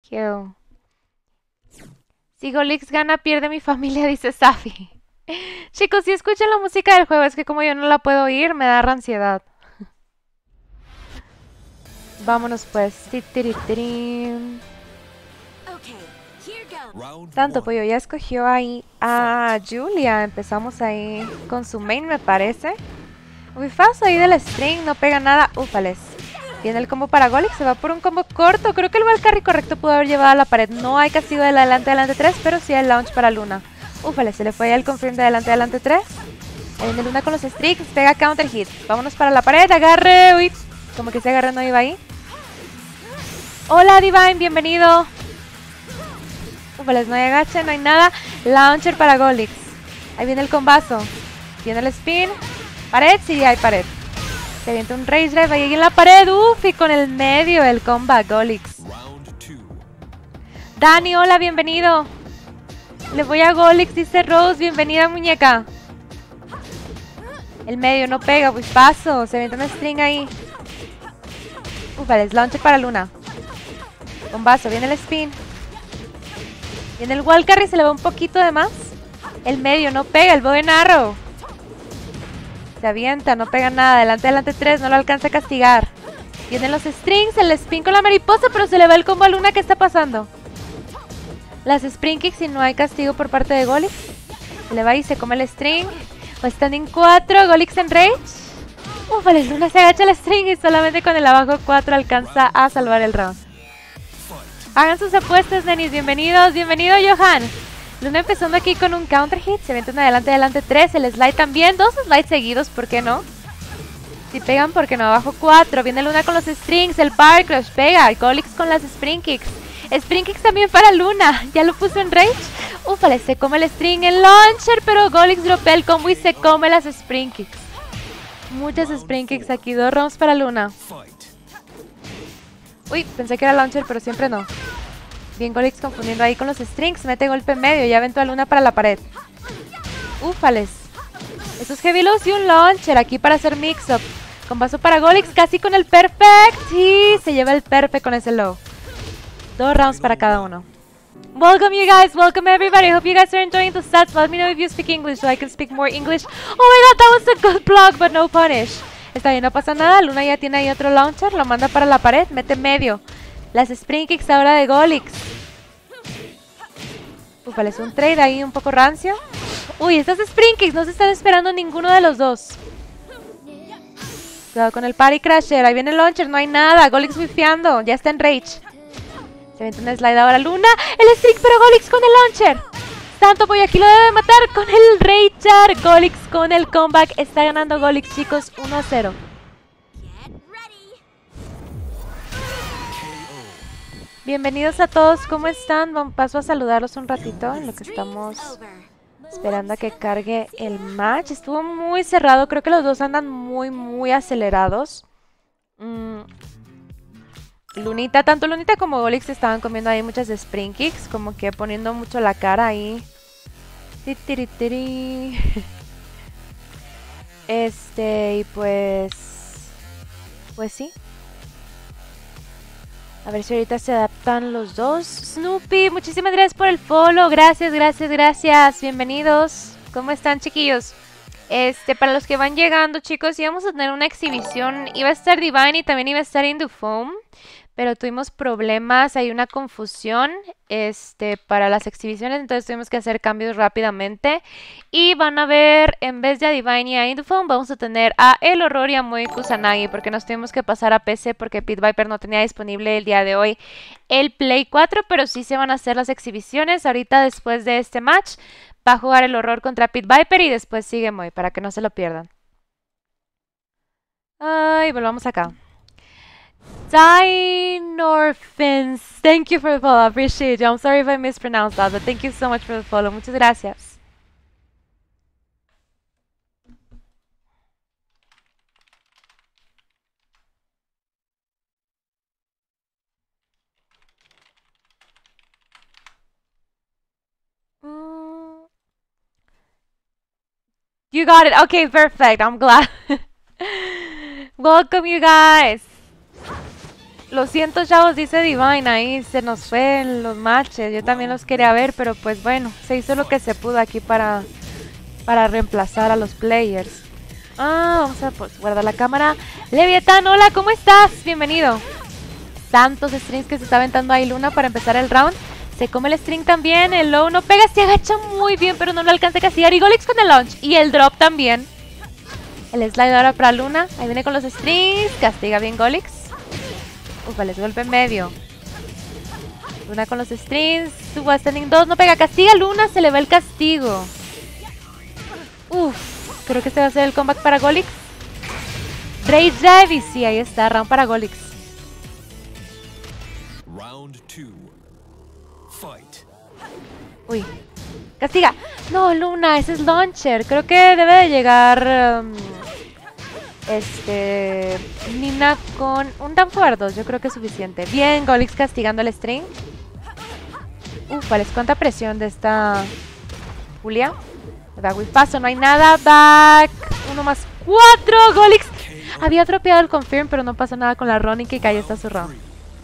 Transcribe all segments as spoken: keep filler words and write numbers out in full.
you. Si Golix gana, pierde mi familia, dice Safi. Chicos, si escuchan la música del juego, es que como yo no la puedo oír, me da ansiedad. Vámonos pues. Titiritirín. Tanto pollo, ya escogió ahí a Julia. Empezamos ahí con su main, me parece. Muy fácil ahí del string, no pega nada. Ufales. Viene el combo para Golix, se va por un combo corto. Creo que el wall carry correcto pudo haber llevado a la pared. No hay castigo de adelante, adelante tres, pero sí el launch para Luna. Ufale, se le fue el confirm de adelante, adelante tres. Ahí viene Luna con los strings, pega counter hit. Vámonos para la pared, agarre. Uy, como que ese agarre no iba ahí. Hola Divine, bienvenido. Ufales, no hay agache, no hay nada. Launcher para Golix. Ahí viene el combazo. Viene el spin. Pared, sí hay pared. Se avienta un Rage Drive ahí en la pared. Uf, y con el medio el combat Golix. Dani, hola, bienvenido. Le voy a Golix, dice Rose. Bienvenida, muñeca. El medio no pega, pues paso. Se avienta un string ahí. Uf, vale, es launcher para Luna. Combazo, viene el spin. Viene el wall carry, se le va un poquito de más. El medio no pega, el bow and arrow. Se avienta, no pega nada. Adelante, adelante tres, no lo alcanza a castigar. Vienen los strings, el spin con la mariposa, pero se le va el combo a Luna. ¿Qué está pasando? Las spring kicks y no hay castigo por parte de Golix. Se le va y se come el string. O standing cuatro, Golix en rage. Uf, vale, Luna se agacha el string y solamente con el abajo cuatro alcanza a salvar el round. Hagan sus apuestas, nenis. Bienvenidos, bienvenido, Johan. Luna empezando aquí con un counter hit. Se avienta un adelante, adelante tres. El slide también. Dos slides seguidos, ¿por qué no? Si pegan, ¿por qué no? Abajo cuatro. Viene Luna con los strings. El power crush pega. Golix con las spring kicks. Spring kicks también para Luna. Ya lo puso en rage. Ufale, se come el string en launcher. Pero Golix dropea el combo y se come las spring kicks. Muchas spring kicks aquí. Dos rounds para Luna. Uy, pensé que era launcher, pero siempre no. Bien Golix confundiendo ahí con los strings. Mete golpe en medio. Ya aventó a Luna para la pared. Ufales. Estos heavy lows y un launcher aquí para hacer mix-up. Con paso para Golix, casi con el perfect. Y se lleva el perfect con ese low. Dos rounds para cada uno. Welcome you guys. Welcome everybody. Hope you guys are enjoying the sets. Let me know if you speak English so I can speak more English. Oh my god, that was a good block, but no punish. Está bien, no pasa nada. Luna ya tiene ahí otro launcher. Lo manda para la pared. Mete medio. Las spring kicks ahora de Golix. Uf, vale, es un trade ahí un poco rancio. Uy, estas spring kicks no se están esperando ninguno de los dos. Cuidado con el party crasher. Ahí viene el launcher, no hay nada. Golix wifeando, ya está en rage. Se avienta una slide ahora Luna. El string, pero Golix con el launcher. Tanto pollo aquí lo debe matar con el rager. Golix con el comeback. Está ganando Golix, chicos, uno a cero. Bienvenidos a todos, ¿cómo están? Paso a saludarlos un ratito en lo que estamos esperando a que cargue el match. Estuvo muy cerrado, creo que los dos andan muy, muy acelerados. Mm. Lunita, tanto Lunita como Golix estaban comiendo ahí muchas spring kicks, como que poniendo mucho la cara ahí. Titiritiri. Este, y pues... Pues sí. A ver si ahorita se adaptan los dos. Snoopy, muchísimas gracias por el follow. Gracias, gracias, gracias. Bienvenidos. ¿Cómo están, chiquillos? Este, para los que van llegando, chicos, íbamos a tener una exhibición. Iba a estar Divine y también iba a estar Indufoam. Pero tuvimos problemas, hay una confusión este, para las exhibiciones, entonces tuvimos que hacer cambios rápidamente. Y van a ver, en vez de a Divine y a Indufoam, vamos a tener a El Horror y a Muy Kusanagi, porque nos tuvimos que pasar a P C porque Pit Viper no tenía disponible el día de hoy el Play cuatro, pero sí se van a hacer las exhibiciones. Ahorita, después de este match, va a jugar El Horror contra Pit Viper y después sigue Muy, para que no se lo pierdan. Ay, volvamos acá. Dynorphins, thank you for the follow, I appreciate you. I'm sorry if I mispronounced that, but thank you so much for the follow. Muchas gracias. Mm. You got it. Okay, perfect. I'm glad. Welcome, you guys. Lo siento, chavos, dice Divine, ahí se nos fue en los matches. Yo también los quería ver, pero pues bueno, se hizo lo que se pudo aquí para, para reemplazar a los players. Ah, vamos a pues, guardar la cámara. Leviatán, hola, ¿cómo estás? Bienvenido. Tantos strings que se está aventando ahí Luna para empezar el round. Se come el string también, el low no pega, se agacha muy bien, pero no lo alcanza a castigar. Y Golix con el launch y el drop también. El slide ahora para Luna, ahí viene con los strings, castiga bien Golix. Uf, vale, es golpe en medio. Luna con los strings, suba standing dos, no pega, castiga Luna, se le va el castigo. Uf, creo que este va a ser el comeback para Golix. Rage Drive y sí, ahí está, round para Golix. Round two. Fight. Uy, castiga. No, Luna, ese es Launcher. Creo que debe de llegar um, este Nina con un down forward dos. Yo creo que es suficiente. Bien, Golix castigando el string. Uf, vale, cuánta presión de esta Julia. Back with paso, no hay nada. Back. Uno más cuatro. Golix había tropeado el confirm, pero no pasa nada con la Ronin que cayó hasta su round.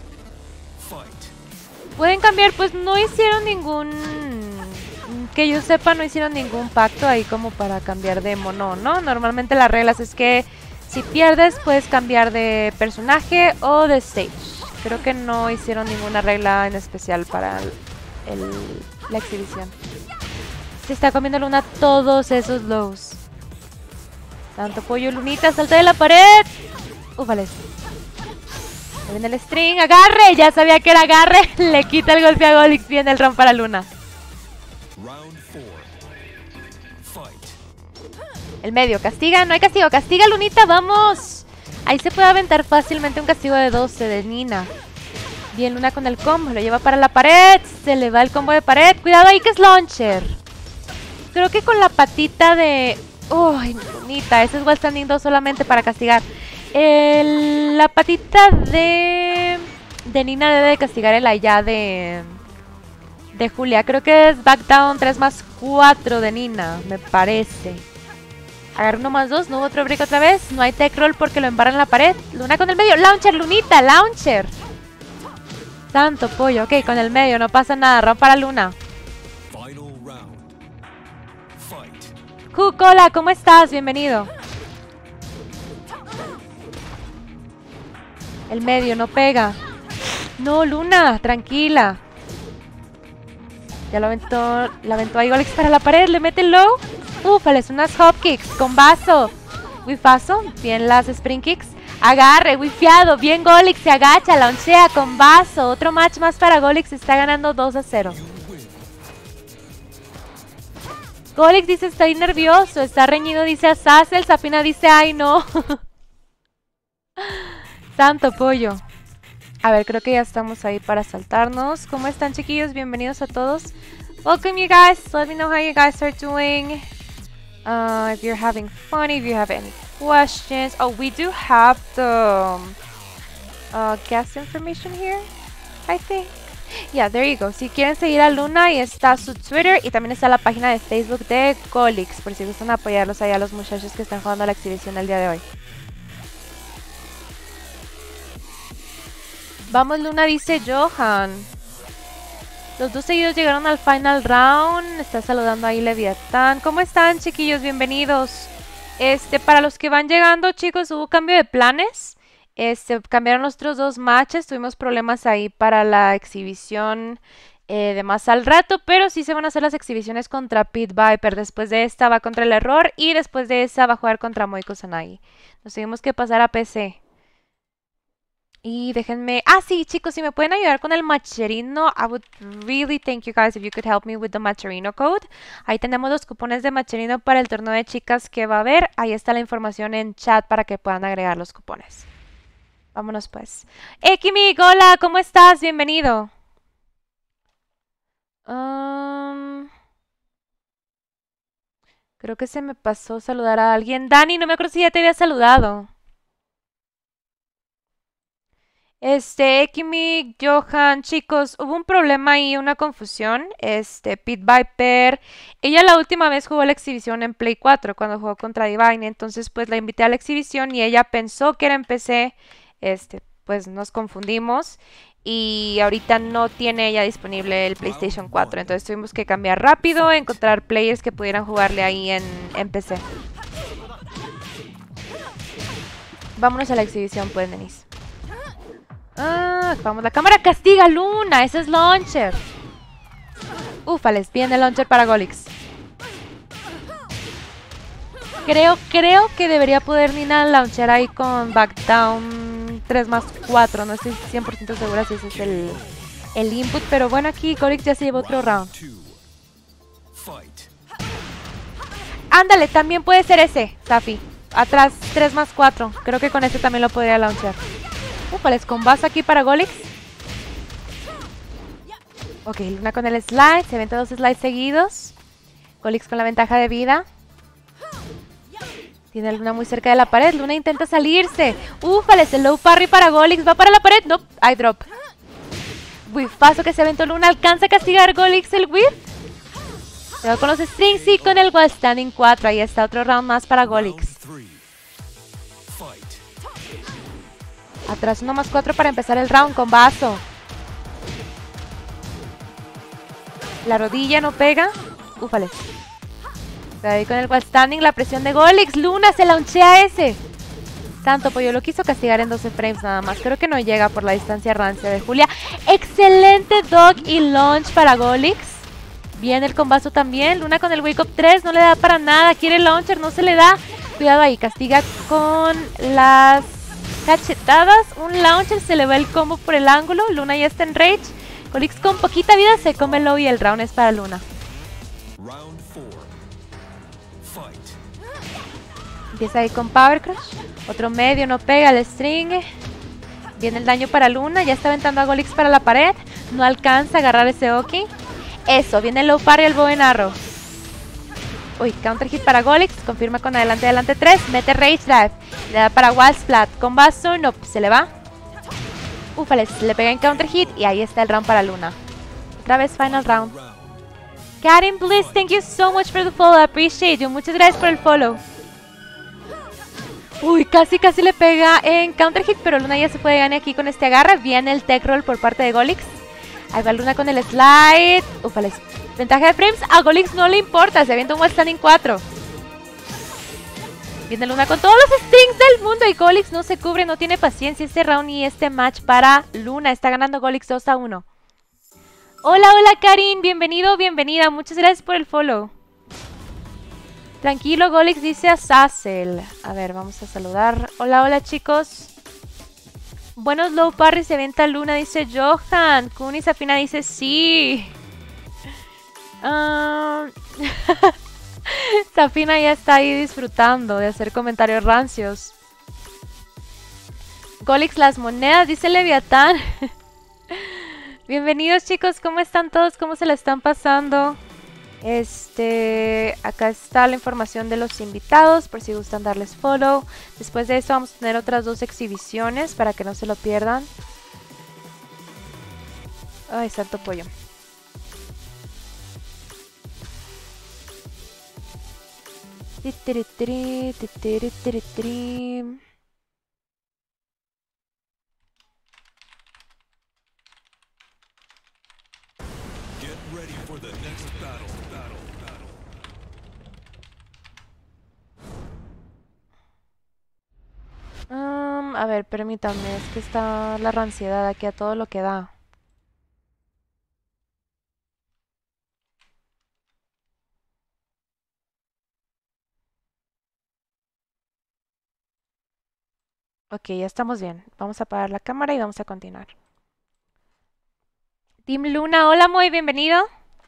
Pueden cambiar, pues no hicieron ningún... Que yo sepa, no hicieron ningún pacto ahí como para cambiar de mono, ¿no? Normalmente las reglas es que si pierdes puedes cambiar de personaje o de stage. Creo que no hicieron ninguna regla en especial para el, el, la exhibición. Se está comiendo Luna todos esos lows. Tanto pollo, Lunita, salta de la pared. Uf, vale. Ahí viene el string, agarre, ya sabía que era agarre. Le quita el golpe a Golix, viene el round para Luna. El medio, castiga, no hay castigo, castiga Lunita, vamos. Ahí se puede aventar fácilmente un castigo de doce de Nina. Bien, Luna con el combo, lo lleva para la pared. Se le va el combo de pared, cuidado ahí que es Launcher. Creo que con la patita de... Uy, Lunita, ese es wall standing dos solamente para castigar. El, la patita de, de Nina debe de castigar el allá de, de Julia. Creo que es back down tres más cuatro de Nina, me parece. Agarra uno más dos, no hubo otro break otra vez. No hay tech roll porque lo embarra en la pared. Luna con el medio, Launcher, Lunita, Launcher. Tanto pollo, ok, con el medio, no pasa nada, round para Luna. Cook, hola, ¿cómo estás? Bienvenido. El medio no pega. No, Luna, tranquila. Ya lo aventó. La aventó ahí Golix para la pared. Le mete el low. Ufales, unas hop kicks con vaso. Wifazo. Bien las spring kicks. Agarre, wifiado. Bien Golix. Se agacha, launchea con vaso. Otro match más para Golix. Está ganando dos a cero. Golix dice estoy nervioso. Está reñido, dice a Sassel. Sapina dice ay no. Tanto pollo. A ver, creo que ya estamos ahí para saltarnos. ¿Cómo están, chiquillos? Bienvenidos a todos. Welcome, you guys. Let me know how you guys are doing. Uh, if you're having fun, if you have any questions. Oh, we do have the uh, guest information here, I think. Yeah, there you go. Si quieren seguir a Luna, y está su Twitter y también está la página de Facebook de Golix, por si gustan apoyarlos ahí a los muchachos que están jugando la exhibición el día de hoy. Vamos, Luna, dice Johan. Los dos seguidos llegaron al final round. Está saludando ahí Leviatán. ¿Cómo están, chiquillos? Bienvenidos. Este, para los que van llegando, chicos, hubo cambio de planes. Este, cambiaron los otros dos matches. Tuvimos problemas ahí para la exhibición eh, de más al rato. Pero sí se van a hacer las exhibiciones contra Pit Viper. Después de esta va contra el Error. Y después de esa va a jugar contra Moy Kusanagi. Nos tuvimos que pasar a P C. Y déjenme... Ah, sí, chicos, si me pueden ayudar con el Macherino, I would really thank you guys if you could help me with the Macherino code. Ahí tenemos los cupones de Macherino para el torneo de chicas que va a haber. Ahí está la información en chat para que puedan agregar los cupones. Vámonos, pues. Ekimi, hola, ¿cómo estás? Bienvenido. Um, creo que se me pasó saludar a alguien. Dani, no me acuerdo si ya te había saludado. Este, Ekimi, Johan, chicos, hubo un problema ahí, una confusión. Este, Pit Viper, ella la última vez jugó la exhibición en Play cuatro cuando jugó contra Divine. Entonces, pues la invité a la exhibición y ella pensó que era en P C. Este, pues nos confundimos y ahorita no tiene ella disponible el PlayStation cuatro. Entonces tuvimos que cambiar rápido, encontrar players que pudieran jugarle ahí en, en P C. Vámonos a la exhibición, pues, Denise. Ah, vamos, la cámara castiga a Luna. Ese es Launcher. Ufales, viene el Launcher para Golix. Creo, creo que debería poder Nina launcher ahí con Backdown tres más cuatro. No estoy cien por ciento segura si ese es el, el input. Pero bueno, aquí Golix ya se llevó otro round. Ándale, también puede ser ese, Safi. Atrás tres más cuatro. Creo que con ese también lo podría launcher. Ufales, con base aquí para Golix. Ok, Luna con el slide. Se venta dos slides seguidos. Golix con la ventaja de vida. Tiene a Luna muy cerca de la pared. Luna intenta salirse. Ufales, el low parry para Golix. Va para la pared. No, nope. Hay drop. Whiffazo que se aventó Luna. Alcanza a castigar Golix el whiff. Se va con los strings y con el wall standing cuatro. Ahí está otro round más para Golix. Atrás uno más cuatro para empezar el round con vaso. La rodilla no pega. Ufales. Ahí con el wall standing, la presión de Golix. Luna se launchea ese. Santo pollo, lo quiso castigar en doce frames nada más. Creo que no llega por la distancia rancia de Julia. Excelente dog y launch para Golix. Viene el combazo también. Luna con el wake up tres, no le da para nada. Quiere el launcher, no se le da. Cuidado ahí, castiga con las cachetadas. Un launcher, se le va el combo por el ángulo. Luna ya está en rage. Golix con poquita vida se come el low y el round es para Luna. Empieza ahí con Power Crush. Otro medio, no pega el string. Viene el daño para Luna. Ya está aventando a Golix para la pared. No alcanza a agarrar ese Oki. Eso, viene el low parry, el bow and arrow. Uy, counter hit para Golix. Confirma con adelante, adelante tres. Mete Rage Drive. Le da para Wall Splat. Con Basso, no, se le va. Ufales, le pega en counter hit. Y ahí está el round para Luna. Otra vez final round. Karin Bliss, thank you so much for the follow. I appreciate you. Muchas gracias por el follow. Uy, casi casi le pega en counter hit, pero Luna ya se puede ganar aquí con este agarre. Viene el tech roll por parte de Golix. Ahí va Luna con el slide. Ufales. Ventaja de frames. A Golix no le importa. Se avienta un wall standing cuatro. Viene Luna con todos los stings del mundo. Y Golix no se cubre, no tiene paciencia. Este round y este match para Luna. Está ganando Golix dos a uno. Hola, hola Karin. Bienvenido, bienvenida. Muchas gracias por el follow. Tranquilo, Golix dice a Sassel. A ver, vamos a saludar. Hola, hola chicos. Buenos low parry, se venta Luna, dice Johan. Kuni Safina dice sí. Uh... Safina ya está ahí disfrutando de hacer comentarios rancios. Golix las monedas, dice Leviatán. Bienvenidos chicos, ¿cómo están todos? ¿Cómo se la están pasando? Este, acá está la información de los invitados por si gustan darles follow. Después de eso vamos a tener otras dos exhibiciones para que no se lo pierdan. Ay, santo pollo. Titiritiri, titiritiri. Get ready for the next battle. Battle. Battle. Um, a ver, permítanme, es que está la ranciedad aquí a todo lo que da. Ok, ya estamos bien. Vamos a apagar la cámara y vamos a continuar. Team Luna, hola, muy bienvenido.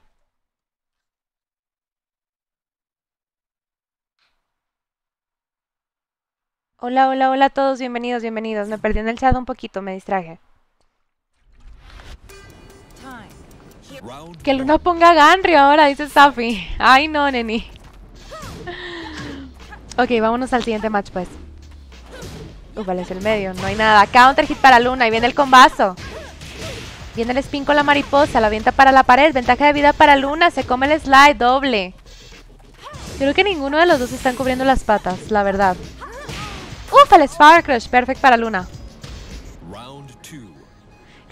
Hola, hola, hola a todos, bienvenidos, bienvenidos. Me perdí en el chat un poquito, me distraje. Que Luna ponga Ganryu ahora, dice Safi. Ay, no, neni. Ok, vámonos al siguiente match, pues. Uh, vale, es el medio, no hay nada. Counter hit para Luna y viene el combazo. Viene el spin con la mariposa, la avienta para la pared. Ventaja de vida para Luna, se come el slide, doble. Creo que ninguno de los dos están cubriendo las patas, la verdad. Uf, el Power Crush, perfecto para Luna.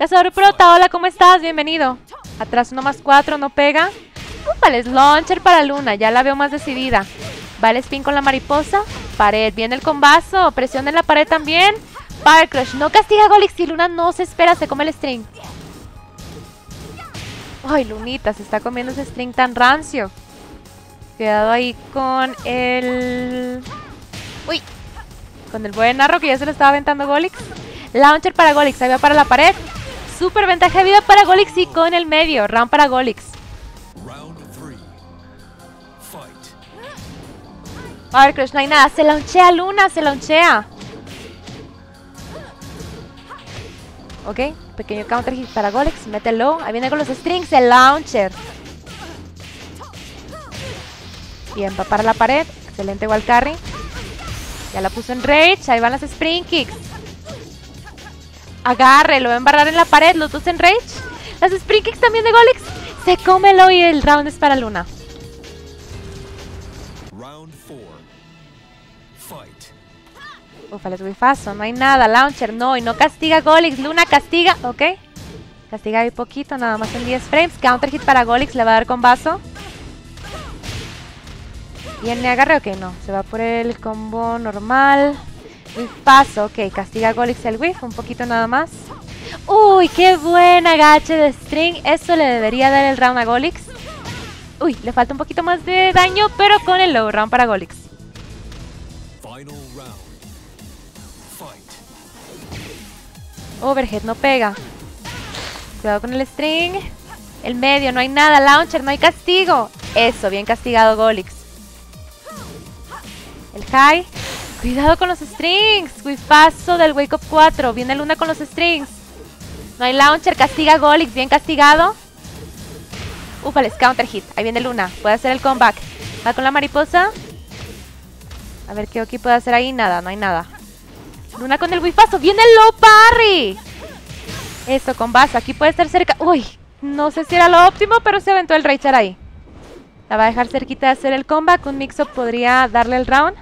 Cazador Prota, hola, ¿cómo estás? Bienvenido. Atrás uno más cuatro, no pega. Vale, launcher para Luna, ya la veo más decidida. Vale, spin con la mariposa. Pared, viene el combazo. Presión en la pared también. Power Crush, no castiga a Golix y Luna no se espera, se come el string. Ay, Lunita, se está comiendo ese string tan rancio. Cuidado ahí con el... Uy, con el buen arro que ya se lo estaba aventando Golix. Launcher para Golix, ahí va para la pared. Super ventaja de vida para Golix y con el medio. Round para Golix. Power Crush, no hay nada. Se launchea Luna, se launchea. Ok, pequeño counter hit para Golix. Mételo. Ahí viene con los strings, el launcher. Bien, va para la pared. Excelente wall carry. Ya la puso en rage. Ahí van las spring kicks. Agarre, lo va a embarrar en la pared. Los dos en rage. Las spring kicks también de Golix. Se cómelo y el round es para Luna. Ufa, les voy fácil, no hay nada. Launcher, no, y no castiga Golix. Luna castiga, ok. Castiga ahí poquito, nada más en diez frames. Counter hit para Golix, le va a dar con vaso. ¿Viene agarre? Ok, no. Se va por el combo normal. Paso, ok. Castiga Golix el whiff, un poquito nada más. Uy, qué buen agache de string. Eso le debería dar el round a Golix. Uy, le falta un poquito más de daño, pero con el low round para Golix. Overhead, no pega. Cuidado con el string. El medio, no hay nada. Launcher, no hay castigo. Eso, bien castigado Golix. El high. Cuidado con los strings. Whiffazo del Wake Up cuatro. Viene Luna con los strings. No hay launcher, castiga Golix. Bien castigado. Ufales, counter hit. Ahí viene Luna. Puede hacer el comeback. Va con la mariposa. A ver qué Oki puede hacer ahí. Nada, no hay nada. Luna con el whiffazo. ¡Viene el low parry! Eso, con base. Aquí puede estar cerca. Uy, no sé si era lo óptimo, pero se aventó el Rachar ahí. La va a dejar cerquita de hacer el comeback. Un mix-up podría darle el round.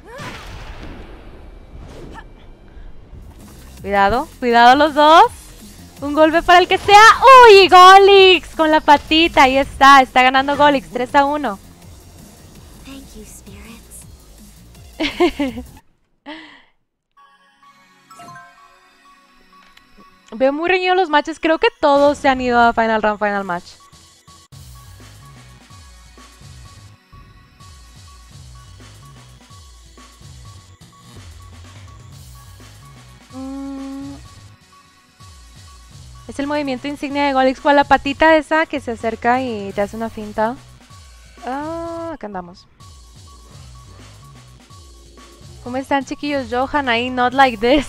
Cuidado, cuidado los dos. Un golpe para el que sea. ¡Uy! Golix con la patita. Ahí está. Está ganando Golix. tres a uno. Thank you, spirits. Veo muy reñidos los matches. Creo que todos se han ido a Final Round, Final Match. Mm. Es el movimiento insignia de Golix con la patita esa que se acerca y te hace una finta. Ah, acá andamos. ¿Cómo están, chiquillos? Johan ahí, not like this.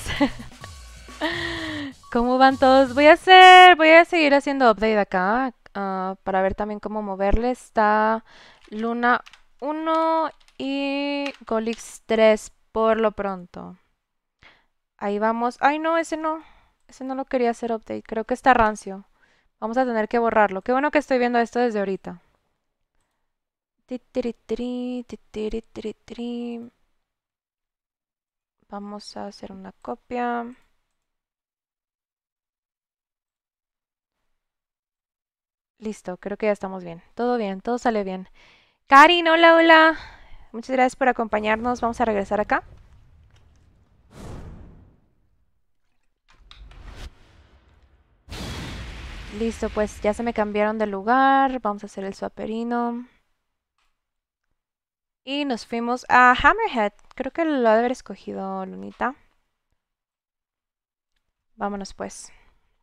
¿Cómo van todos? Voy a hacer, voy a seguir haciendo update acá uh, para ver también cómo moverle. Está Luna uno y Golix tres por lo pronto. Ahí vamos. Ay, no, ese no. Ese no lo quería hacer update. Creo que está rancio. Vamos a tener que borrarlo. Qué bueno que estoy viendo esto desde ahorita. Titiritiri, titiritiri. Vamos a hacer una copia. Listo, creo que ya estamos bien. Todo bien, todo sale bien. Karin, hola, hola. Muchas gracias por acompañarnos. Vamos a regresar acá. Listo, pues ya se me cambiaron de lugar. Vamos a hacer el swaperino. Y nos fuimos a Hammerhead. Creo que lo ha de haber escogido Lunita. Vámonos pues.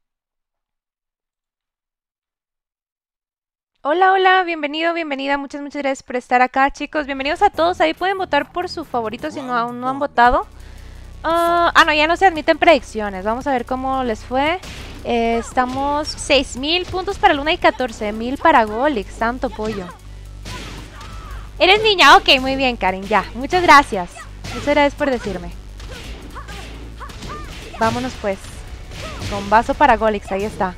Hola, hola, bienvenido, bienvenida. Muchas, muchas gracias por estar acá, chicos. Bienvenidos a todos. Ahí pueden votar por su favorito si no, aún no han votado. Uh, ah, no, ya no se admiten predicciones. Vamos a ver cómo les fue. Eh, estamos seis mil puntos para Luna y catorce mil para Golix. Santo pollo. ¿Eres niña? Ok, muy bien, Karin. Ya, muchas gracias. Muchas gracias por decirme. Vámonos pues. Con vaso para Golix, ahí está.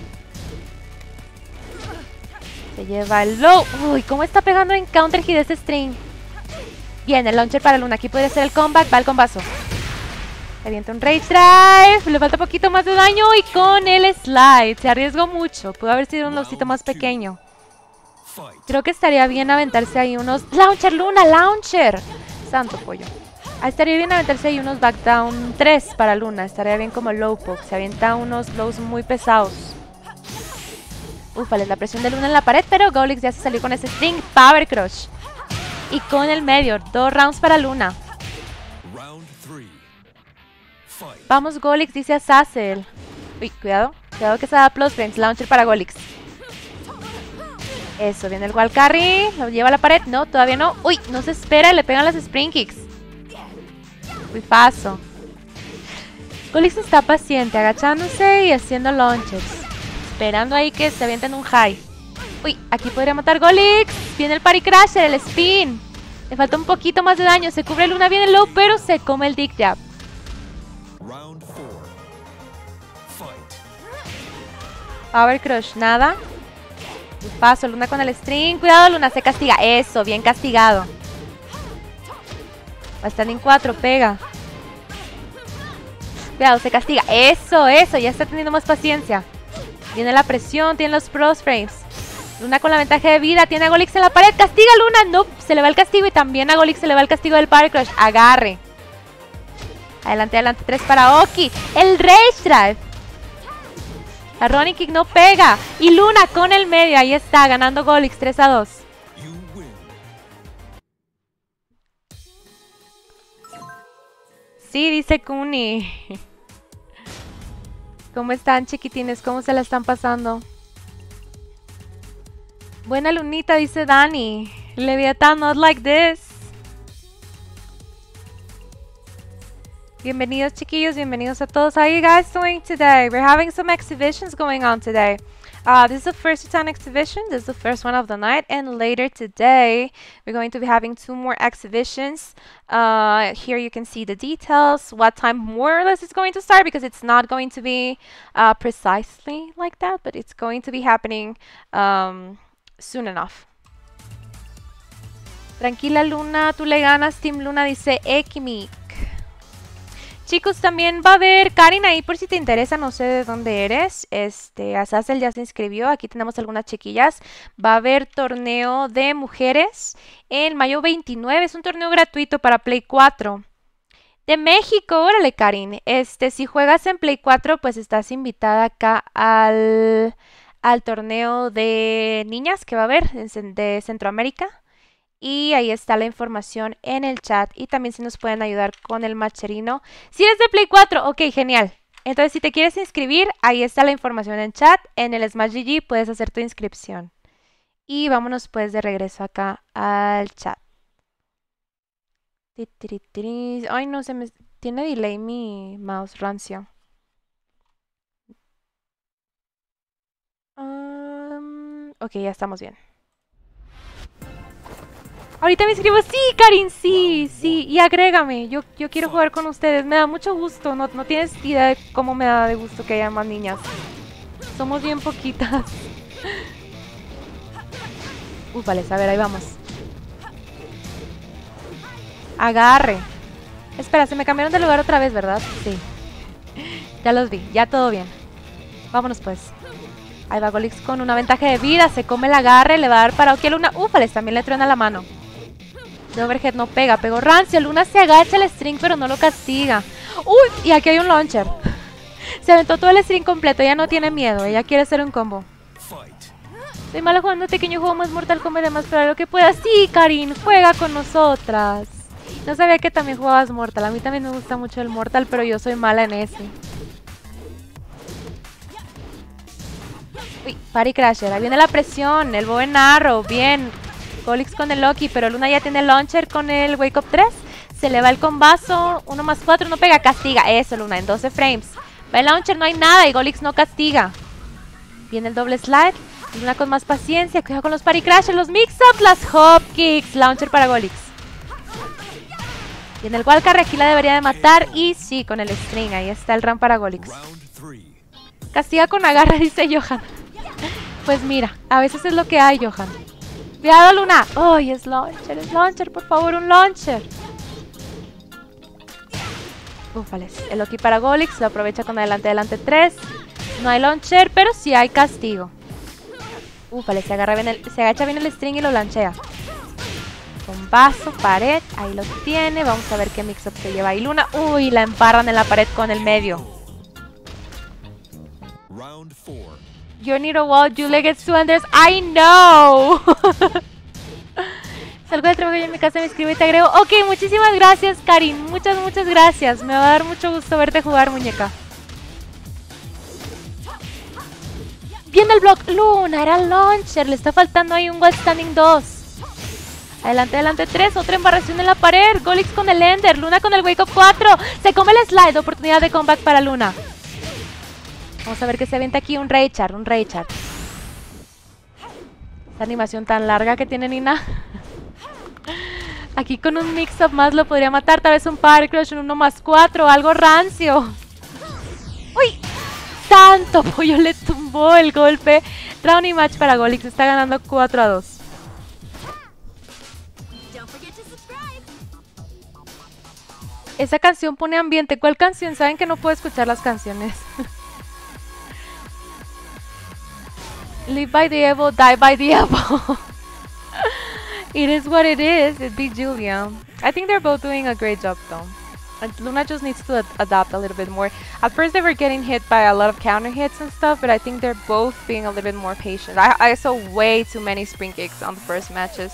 Se lleva el low. Uy, ¿cómo está pegando en counter hit ese string? Bien, el launcher para Luna. Aquí podría ser el comeback. Va el con vaso. Se avienta un Rage Drive. Le falta poquito más de daño. Y con el Slide. Se arriesgó mucho. Pudo haber sido un losito más pequeño. Creo que estaría bien aventarse ahí unos... ¡Launcher, Luna! ¡Launcher! Santo pollo. Ah, estaría bien aventarse ahí unos backdown tres para Luna. Estaría bien como low poke. Se avienta unos lows muy pesados. Ufales, la presión de Luna en la pared. Pero Golix ya se salió con ese string. Power Crush. Y con el medio. Dos rounds para Luna. Vamos, Golix, dice a Sassel. Uy, cuidado. Cuidado que se da plus frames. Launcher para Golix. Eso, viene el wall carry. Lo lleva a la pared. No, todavía no. Uy, no se espera. Le pegan las spring kicks. Uy, paso. Golix está paciente, agachándose y haciendo launchers. Esperando ahí que se avienten un high. Uy, aquí podría matar Golix. Viene el party crasher, el spin. Le falta un poquito más de daño. Se cubre Luna bien el low, pero se come el dick jab. Power crush, nada. Paso, Luna con el string. Cuidado, Luna, se castiga. Eso, bien castigado. Va a estar en cuatro, pega. Cuidado, se castiga. Eso, eso, ya está teniendo más paciencia. Viene la presión, tiene los pros frames. Luna con la ventaja de vida, tiene a Golix en la pared. Castiga a Luna, no, se le va el castigo. Y también a Golix se le va el castigo del Power Crush. Agarre. Adelante, adelante, tres para Oki. El Rage Drive. La Running Kick no pega. Y Luna con el medio. Ahí está, ganando Golix tres a dos. Sí, dice Kuni. ¿Cómo están, chiquitines? ¿Cómo se la están pasando? Buena Lunita, dice Dani. Leviathan, not like this. Bienvenidos, chiquillos. Bienvenidos a todos. How are you guys doing today? We're having some exhibitions going on today. Uh, this is the first Titan exhibition. This is the first one of the night. And later today, we're going to be having two more exhibitions. Uh, here you can see the details, what time more or less it's going to start, because it's not going to be uh, precisely like that, but it's going to be happening um, soon enough. Tranquila, Luna, tú le ganas. Team Luna dice Ekimik. Chicos, también va a haber Karin ahí por si te interesa, no sé de dónde eres. Este, Azazel ya se inscribió, aquí tenemos algunas chiquillas. Va a haber torneo de mujeres en mayo veintinueve, es un torneo gratuito para Play cuatro. De México, órale Karin. Este, si juegas en Play cuatro, pues estás invitada acá al, al torneo de niñas que va a haber de Centroamérica. Y ahí está la información en el chat. Y también si nos pueden ayudar con el matcherino. Si eres de Play cuatro, ok, genial. Entonces si te quieres inscribir, ahí está la información en chat. En el Smash G G puedes hacer tu inscripción. Y vámonos pues de regreso acá al chat. Ay, no, se me... Tiene delay mi mouse rancio. Um, ok, ya estamos bien. Ahorita me escribo, sí, Karin, sí, sí, y agrégame, yo, yo quiero jugar con ustedes, me da mucho gusto, no, no tienes idea de cómo me da de gusto que haya más niñas. Somos bien poquitas. Uh, vale, a ver, ahí vamos. Agarre. Espera, se me cambiaron de lugar otra vez, ¿verdad? Sí. Ya los vi, ya todo bien. Vámonos pues. Ahí va Golix con una ventaja de vida, se come el agarre, le va a dar para Oki a Luna. Ufales, también le truena la mano. De overhead no pega, pegó rancio. Luna se agacha el string pero no lo castiga. Uy, y aquí hay un launcher. Se aventó todo el string completo, ella no tiene miedo, ella quiere hacer un combo. Soy mala jugando pequeño juego más Mortal Kombat de más para lo que pueda. Sí, Karin, juega con nosotras. No sabía que también jugabas Mortal, a mí también me gusta mucho el Mortal, pero yo soy mala en ese. Uy, Party Crasher, ahí viene la presión, el bow and arrow, bien. Golix con el Loki, pero Luna ya tiene el launcher con el Wake Up tres. Se le va el combazo, uno más cuatro, no pega, castiga. Eso, Luna, en doce frames. Va el launcher, no hay nada y Golix no castiga. Viene el doble slide, Luna con más paciencia, cuidado con los Party Crasher, los mix-ups, las hop kicks. Launcher para Golix. Viene el wall carry, aquí la debería de matar. Y sí, con el string, ahí está el run para Golix. Castiga con agarra, dice Johan. Pues mira, a veces es lo que hay, Johan. Cuidado, Luna. ¡Ay, oh, es launcher! Es launcher, por favor, un launcher. Ufales. El Loki para Golix. Lo aprovecha con adelante, adelante tres. No hay launcher, pero sí hay castigo. Ufales. Se agarra bien el, se agacha bien el string y lo lanchea. Bombazo, pared. Ahí lo tiene. Vamos a ver qué mix-up se lleva ahí Luna. Uy, la embarran en la pared con el medio. Round four. You need a wall, Julia gets two unders. I know. Salgo del trabajo y en mi casa me escribo y te agrego. Ok, muchísimas gracias, Karin. Muchas, muchas gracias. Me va a dar mucho gusto verte jugar, muñeca. Viene el block. Luna, era launcher. Le está faltando ahí un wall standing dos. Adelante, adelante tres. Otra embarración en la pared. Golix con el Ender. Luna con el Wake Up cuatro. Se come el slide. Oportunidad de comeback para Luna. Vamos a ver qué se avienta aquí. Un Raychar, un Raychar. Esta animación tan larga que tiene Nina. Aquí con un mix-up más lo podría matar. Tal vez un Power Crush, un uno más cuatro. Algo rancio. ¡Uy! ¡Santo pollo! Le tumbó el golpe. Round y match para Golix. Está ganando cuatro a dos. Esa canción pone ambiente. ¿Cuál canción? Saben que no puedo escuchar las canciones. Live by the evil, die by the evil. It is what it is. It'd be Julia. I think they're both doing a great job though. And Luna just needs to ad adapt a little bit more. At first they were getting hit by a lot of counter hits and stuff, but I think they're both being a little bit more patient. I, I saw way too many spring kicks on the first matches.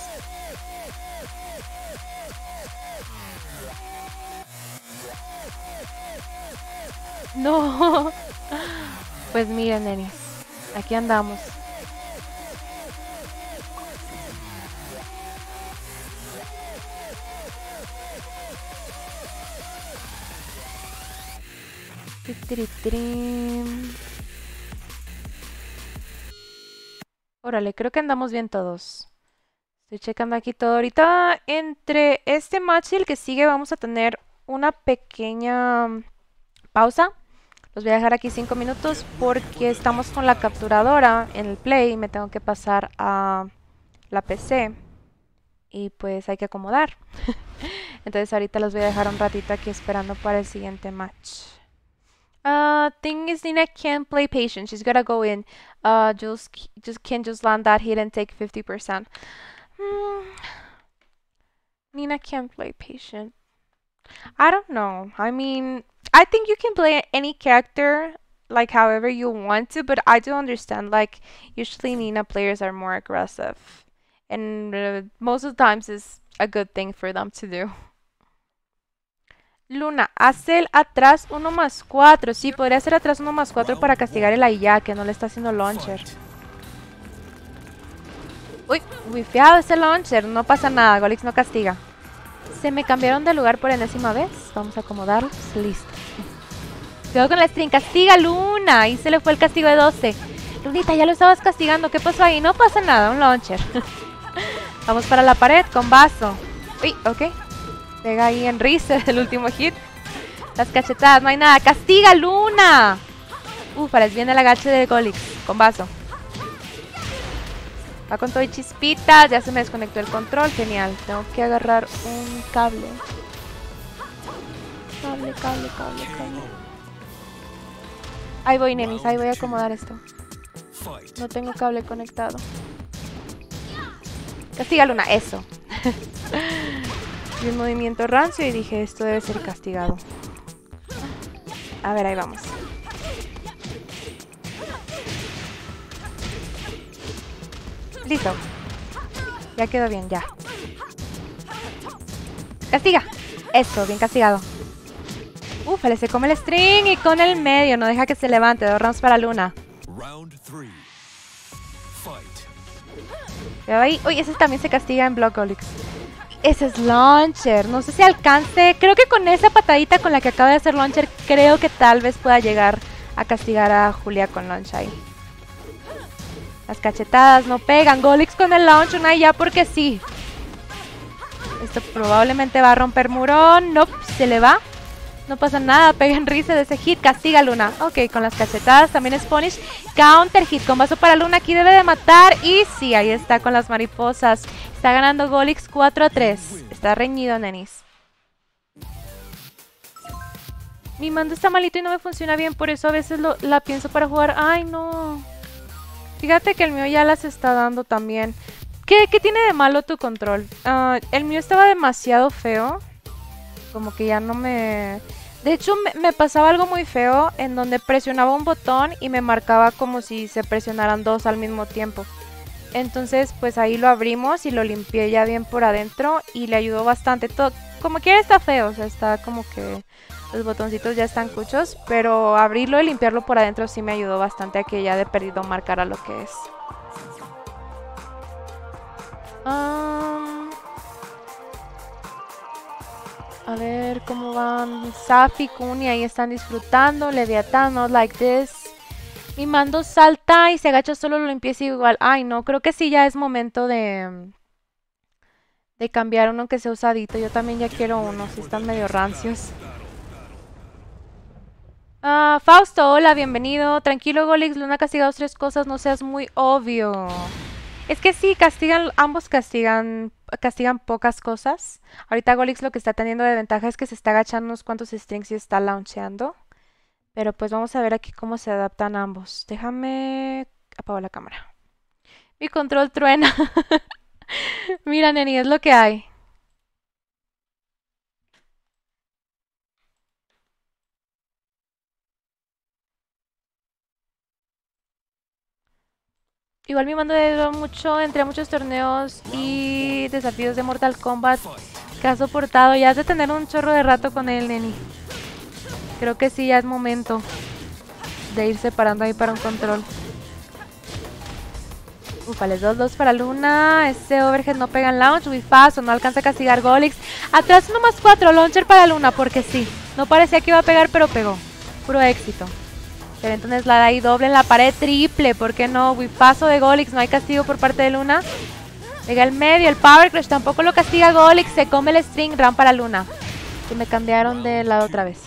No. Pues miren, nenis. Aquí andamos. Órale, creo que andamos bien todos. Estoy checando aquí todo. Ahorita entre este match y el que sigue vamos a tener una pequeña pausa. Los voy a dejar aquí cinco minutos porque estamos con la capturadora en el play y me tengo que pasar a la P C. Y pues hay que acomodar. Entonces ahorita los voy a dejar un ratito aquí esperando para el siguiente match. Uh, thing is, Nina can't play patient. She's gotta go in. Uh, just, just can't just land that hit and take fifty percent. Hmm. Nina can't play patient. I don't know. I mean, I think you can play any character like however you want to, but I do understand like usually Nina players are more aggressive, and uh, most of the times it's a good thing for them to do. Luna, hace el atrás uno más cuatro. Sí, podría hacer atrás uno más cuatro para castigar el Aya, que no le está haciendo launcher. Uy, wifeado ese launcher. No pasa nada, Golix no castiga. Se me cambiaron de lugar por enésima vez. Vamos a acomodarlos. Listo. Cuidado con la string. Castiga, Luna. Ahí se le fue el castigo de doce. Lunita, ya lo estabas castigando. ¿Qué pasó ahí? No pasa nada, un launcher. Vamos para la pared con vaso. Uy, ok. Pega ahí en Reese el último hit. Las cachetadas, no hay nada. ¡Castiga, Luna! Uf, les viene el agache de Golix con vaso. Va con todo y chispitas. Ya se me desconectó el control. Genial. Tengo que agarrar un cable. Cable, cable, cable, cable. Ahí voy, nenis. Ahí voy a acomodar esto. No tengo cable conectado. Castiga, Luna. Eso. Vi un movimiento rancio y dije, esto debe ser castigado. A ver, ahí vamos. Listo. Ya quedó bien, ya. Castiga. Eso, bien castigado. Uf, le se come el string y con el medio. No deja que se levante. Dos rounds para Luna. Cuidado ahí. Uy, ese también se castiga en block, Golix. Ese es launcher. No sé si alcance. Creo que con esa patadita con la que acaba de hacer launcher, creo que tal vez pueda llegar a castigar a Julia con launch ahí. Las cachetadas no pegan. Golix con el launch, una ya porque sí. Esto probablemente va a romper murón. No, nope, se le va. No pasa nada. Pega en Reese de ese hit. Castiga a Luna. Ok, con las cachetadas también es punish. Counter hit con vaso para Luna. Aquí debe de matar. Y sí, ahí está con las mariposas. Está ganando Golix cuatro a tres. Está reñido, nenis. Mi mando está malito y no me funciona bien, por eso a veces lo, la pienso para jugar. ¡Ay, no! Fíjate que el mío ya las está dando también. ¿Qué, qué tiene de malo tu control? Uh, el mío estaba demasiado feo. Como que ya no me... De hecho, me, me pasaba algo muy feo en donde presionaba un botón y me marcaba como si se presionaran dos al mismo tiempo. Entonces, pues ahí lo abrimos y lo limpié ya bien por adentro y le ayudó bastante. Todo, como quiera está feo, o sea, está como que los botoncitos ya están cuchos, pero abrirlo y limpiarlo por adentro sí me ayudó bastante a que ya de perdido marcara lo que es. Um, a ver cómo van Safi, Kuni, ahí están disfrutando. Leviathan, not like this. Mi mando salta y se agacha, solo lo limpié igual. Ay, no, creo que sí ya es momento de... De cambiar uno que sea usadito. Yo también ya quiero uno, si están medio rancios. Ah, Fausto, hola, bienvenido. Tranquilo, Golix, Luna ha castigado tres cosas, no seas muy obvio. Es que sí, castigan, ambos castigan, castigan pocas cosas. Ahorita Golix lo que está teniendo de ventaja es que se está agachando unos cuantos strings y está launcheando. Pero pues vamos a ver aquí cómo se adaptan ambos. Déjame... Apago la cámara. Mi control truena. Mira, neni, es lo que hay. Igual mi mando ayudó mucho, entré a muchos torneos y desafíos de Mortal Kombat que ha soportado. Ya has de tener un chorro de rato con él, neni. Creo que sí, ya es momento de ir separando ahí para un control. Ufales, dos dos para Luna. Ese overhead no pega en launch. Wifazo, no alcanza a castigar Golix. Atrás uno más cuatro, launcher para Luna, porque sí. No parecía que iba a pegar, pero pegó. Puro éxito. Pero entonces la de ahí doble en la pared, triple, ¿por qué no? Wifazo de Golix, no hay castigo por parte de Luna. Llega el medio, el Power Crush tampoco lo castiga Golix, se come el string, ram para Luna. Que me cambiaron de lado otra vez.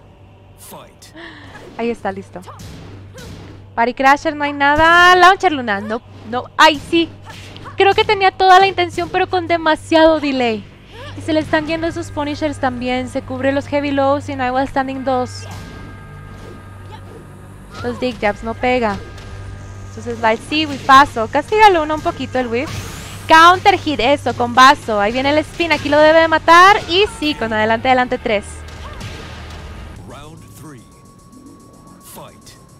Ahí está, listo. Party Crasher, no hay nada. Launcher Luna, no, no, ay sí. Creo que tenía toda la intención, pero con demasiado delay. Y se le están yendo esos Punishers también, se cubre los Heavy Lows y no hay Wall Standing dos. Los Dig Jabs no pega. Entonces va el sí, Wifazo. Castígalo uno un poquito el whiff. Counter hit, eso, con vaso. Ahí viene el spin, aquí lo debe de matar. Y sí, con adelante, adelante tres. Round three. Fight.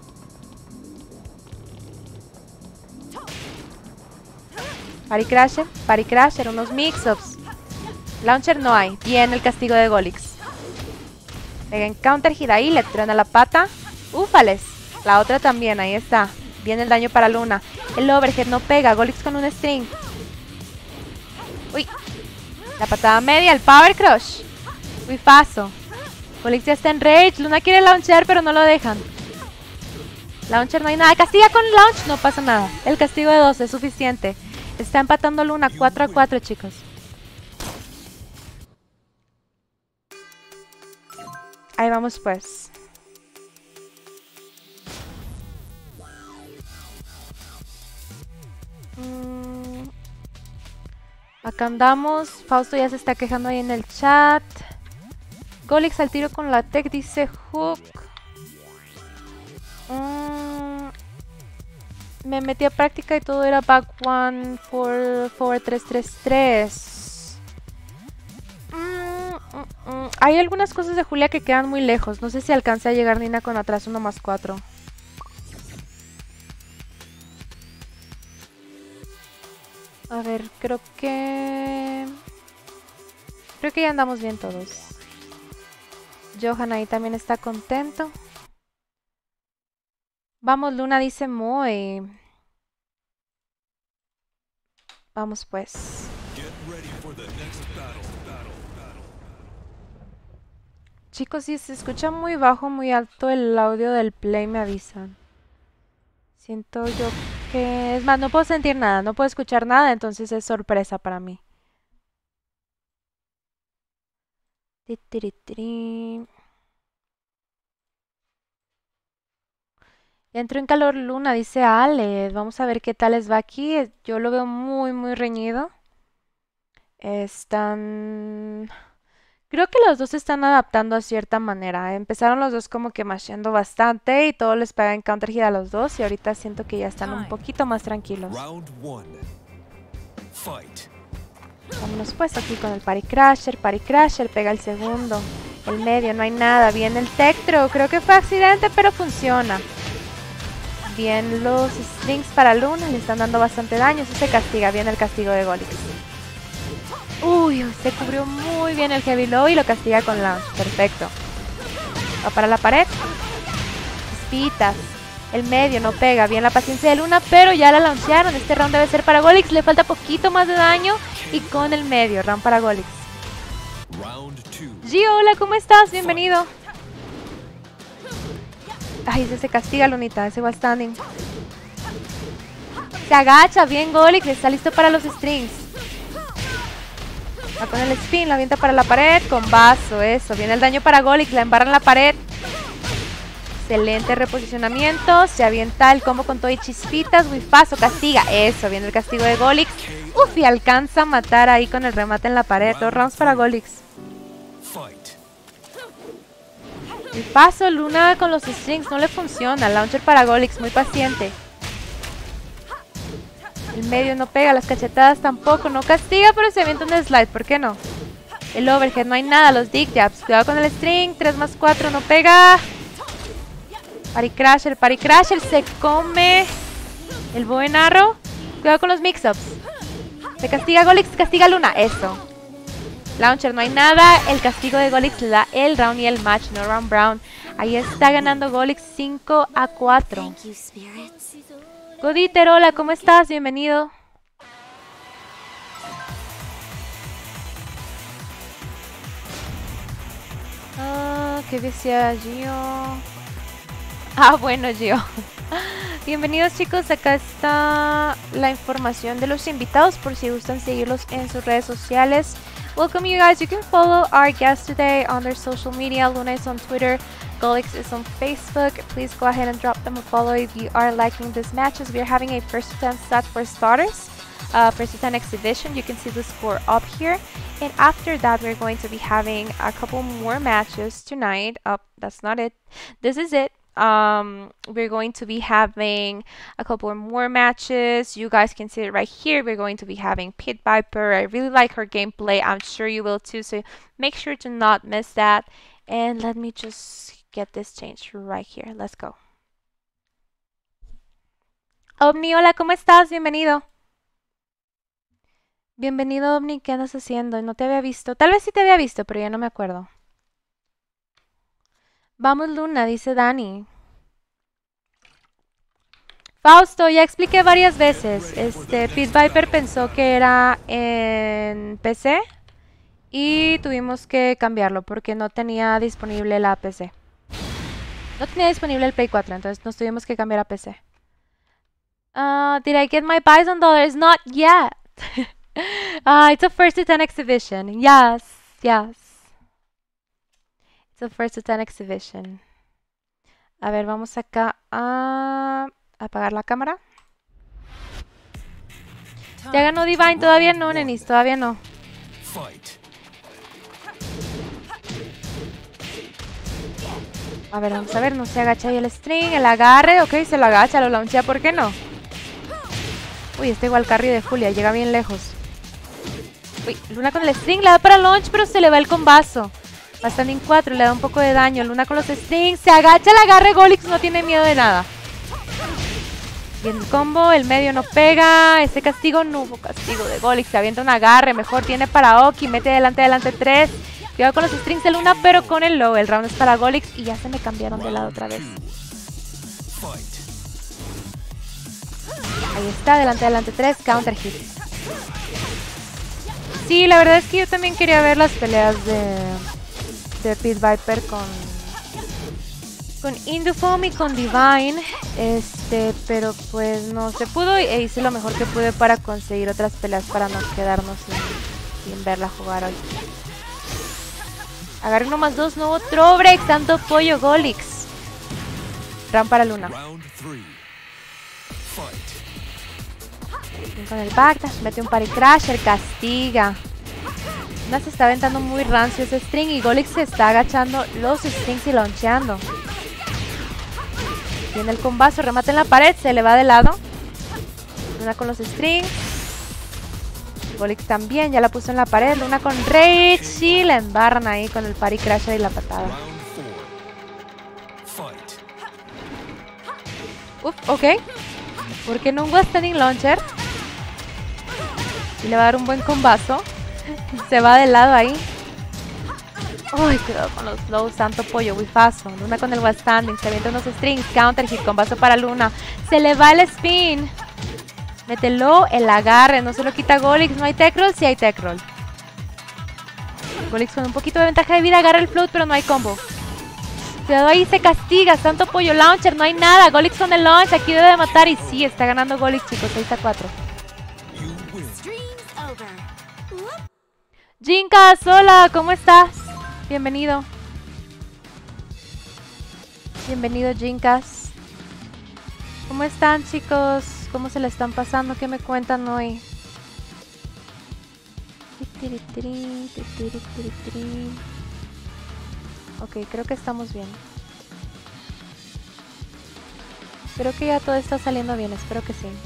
Party Crasher, Party Crasher, unos mix-ups. Launcher no hay. Bien el castigo de Golix. Pega en counter hit ahí, le truena la pata. Ufales. La otra también, ahí está. Viene el daño para Luna. El overhead no pega. Golix con un string. Uy. La patada media, el Power Crush. Wifazo. Golix ya está en rage. Luna quiere launcher, pero no lo dejan. Launcher no hay nada. Castiga con launch, no pasa nada. El castigo de dos es suficiente. Está empatando Luna cuatro a cuatro, chicos. Ahí vamos pues. Mm. Acá andamos. Fausto ya se está quejando ahí en el chat. Golix al tiro con la tech, dice Hook. Mm. Me metí a práctica y todo era back one, four, four, tres, tres, tres. Mm, mm, mm. Hay algunas cosas de Julia que quedan muy lejos. No sé si alcance a llegar Nina con atrás uno más cuatro. A ver, creo que... Creo que ya andamos bien todos. Johan ahí también está contento. Vamos, Luna, dice muy. Vamos pues. Chicos, si se escucha muy bajo, muy alto el audio del play, me avisan. Siento yo que... Es más, no puedo sentir nada, no puedo escuchar nada, entonces es sorpresa para mí. Titiritiri. Ya entró en calor Luna, dice Ale. Vamos a ver qué tal les va aquí. Yo lo veo muy, muy reñido. Están... Creo que los dos se están adaptando a cierta manera. Empezaron los dos como que masheando bastante y todo les pega en counter hit a los dos. Y ahorita siento que ya están un poquito más tranquilos. Round one. Fight. Vámonos pues aquí con el Party Crasher. Party Crasher pega el segundo. El medio, no hay nada. Viene el Tech Throw. Creo que fue accidente, pero funciona. Bien los Strings para Luna. Le están dando bastante daño. Eso se castiga. Viene el castigo de Golix. Uy, se cubrió muy bien el Heavy Low y lo castiga con Launch. Perfecto. Va para la pared. Chispitas. El medio no pega. Bien la paciencia de Luna, pero ya la launchearon. Este round debe ser para Golix. Le falta poquito más de daño. Y con el medio, round para Golix. Gio, hola, ¿cómo estás? Bienvenido. Ay, ese se castiga, Lunita. Ese va standing. Se agacha. Bien, Golix. Está listo para los strings. Va con el spin, la avienta para la pared, con vaso, eso. Viene el daño para Golix, la embarra en la pared. Excelente reposicionamiento. Se avienta el combo con todo y chispitas. Wifazo, castiga, eso. Viene el castigo de Golix. Uf, y alcanza a matar ahí con el remate en la pared. Dos rounds para Golix. Wifazo, Luna con los strings no le funciona. Launcher para Golix, muy paciente. El medio no pega, las cachetadas tampoco, no castiga, pero se avienta un slide, ¿por qué no? El overhead, no hay nada, los dig jabs. Cuidado con el string, tres más cuatro, no pega. Party Crasher, Party Crasher, se come el bow and arrow. Cuidado con los mix-ups. Se castiga Golix, castiga Luna, eso. Launcher, no hay nada, el castigo de Golix le da el round y el match, no round brown. Ahí está ganando Golix cinco a cuatro. Thank you, spirits. Goditer, hola, ¿cómo estás? Bienvenido. Ah, ¿qué decía Gio? Ah, bueno, Gio. Bienvenidos, chicos. Acá está la información de los invitados por si gustan seguirlos en sus redes sociales. Welcome, you guys. You can follow our guests today on their social media. Luna is on Twitter. Golix is on Facebook. Please go ahead and drop them a follow if you are liking these matches. We are having a first to ten stat for starters. Uh, first to ten exhibition. You can see the score up here. And after that, we're going to be having a couple more matches tonight. Up, oh, that's not it. This is it. Um, we're going to be having a couple more matches. You guys can see it right here. We're going to be having Pit Viper. I really like her gameplay. I'm sure you will too. So make sure to not miss that. And let me just get this changed right here. Let's go. Omni, hola, ¿cómo estás? Bienvenido. Bienvenido, Omni. ¿Qué andas haciendo? No te había visto. Tal vez sí te había visto, pero ya no me acuerdo. Vamos, Luna, dice Dani. Fausto, ya expliqué varias veces. Este, Pit Viper pensó que era en P C y tuvimos que cambiarlo porque no tenía disponible la P C. No tenía disponible el Play cuatro, entonces nos tuvimos que cambiar a P C. Uh, did I get my Bison dollars? Not yet. uh, it's a first to ten exhibition. Yes, yes. It's a first to ten exhibition. A ver, vamos acá a apagar la cámara. Ya ganó Divine, todavía no, nenis, todavía no. A ver, vamos a ver, no se agacha ahí el string, el agarre, ok, se lo agacha, lo launchea, ¿por qué no? Uy, este igual carry de Julia, llega bien lejos. Uy, Luna con el string, le da para launch, pero se le va el combazo. Va standing cuatro, le da un poco de daño. Luna con los strings, se agacha, el agarre, Golix no tiene miedo de nada. Bien combo, el medio no pega. Este castigo no hubo castigo de Golix, se avienta un agarre, mejor tiene para Oki, mete adelante, adelante tres. Cuidado con los strings de Luna, pero con el low. El round es para Golix y ya se me cambiaron de lado otra vez. Ahí está, adelante, adelante tres, counter hit. Sí, la verdad es que yo también quería ver las peleas de... de Pit Viper con con Indofoam y con Divine, este, pero pues no se pudo e hice lo mejor que pude para conseguir otras peleas para no quedarnos sin, sin verla jugar hoy. Agarré uno más dos, nuevo Trobreak, tanto pollo Golix. Round para Luna. Con el backdash, mete un Party Crasher, castiga. Luna se está aventando muy rancio ese string y Golix se está agachando los strings y launcheando. Viene el combazo, remate en la pared, se le va de lado. Luna con los strings. Golix también, ya la puso en la pared. Luna con Rage y la embarran ahí con el Party Crasher y la patada. Uf, ok. ¿Por qué no un Standing Launcher? Y le va a dar un buen combazo. Se va de lado ahí. Uy, cuidado con los lows, santo pollo, wifazo. Luna con el wall standing, se avienta unos strings, counter hit, combazo para Luna. Se le va el spin. Mételo, el agarre, no se lo quita Golix. No hay tech roll, sí hay tech roll. Golix con un poquito de ventaja de vida, agarra el float, pero no hay combo. Cuidado ahí, se castiga, santo pollo, launcher, no hay nada. Golix con el launch, aquí debe de matar y sí, está ganando Golix, chicos, seis a cuatro. Jinkas, hola, ¿cómo estás? Bienvenido. Bienvenido, Jinkas. ¿Cómo están, chicos? ¿Cómo se la están pasando? ¿Qué me cuentan hoy? Ok, creo que estamos bien. Creo que ya todo está saliendo bien, espero que sí.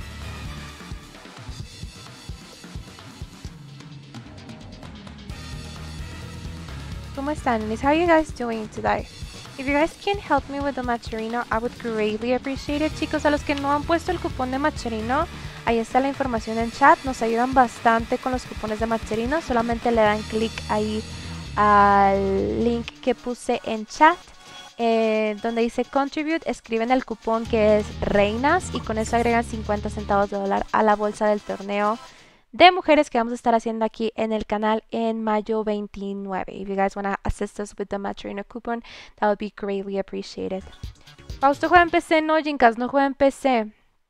¿Cómo están? Miss, how are you guys doing today? If you guys can help me with the Macherino, I would greatly appreciate it. Chicos, a los que no han puesto el cupón de Macherino, ahí está la información en chat. Nos ayudan bastante con los cupones de Macherino. Solamente le dan clic ahí al link que puse en chat. Eh, donde dice Contribute, escriben el cupón que es Reinas y con eso agregan cincuenta centavos de dólar a la bolsa del torneo de mujeres que vamos a estar haciendo aquí en el canal en mayo veintinueve. If you guys want to assist us with the Macherino coupon, that would be greatly appreciated. Fausto juega en P C, no, Jinkas, no juega en P C.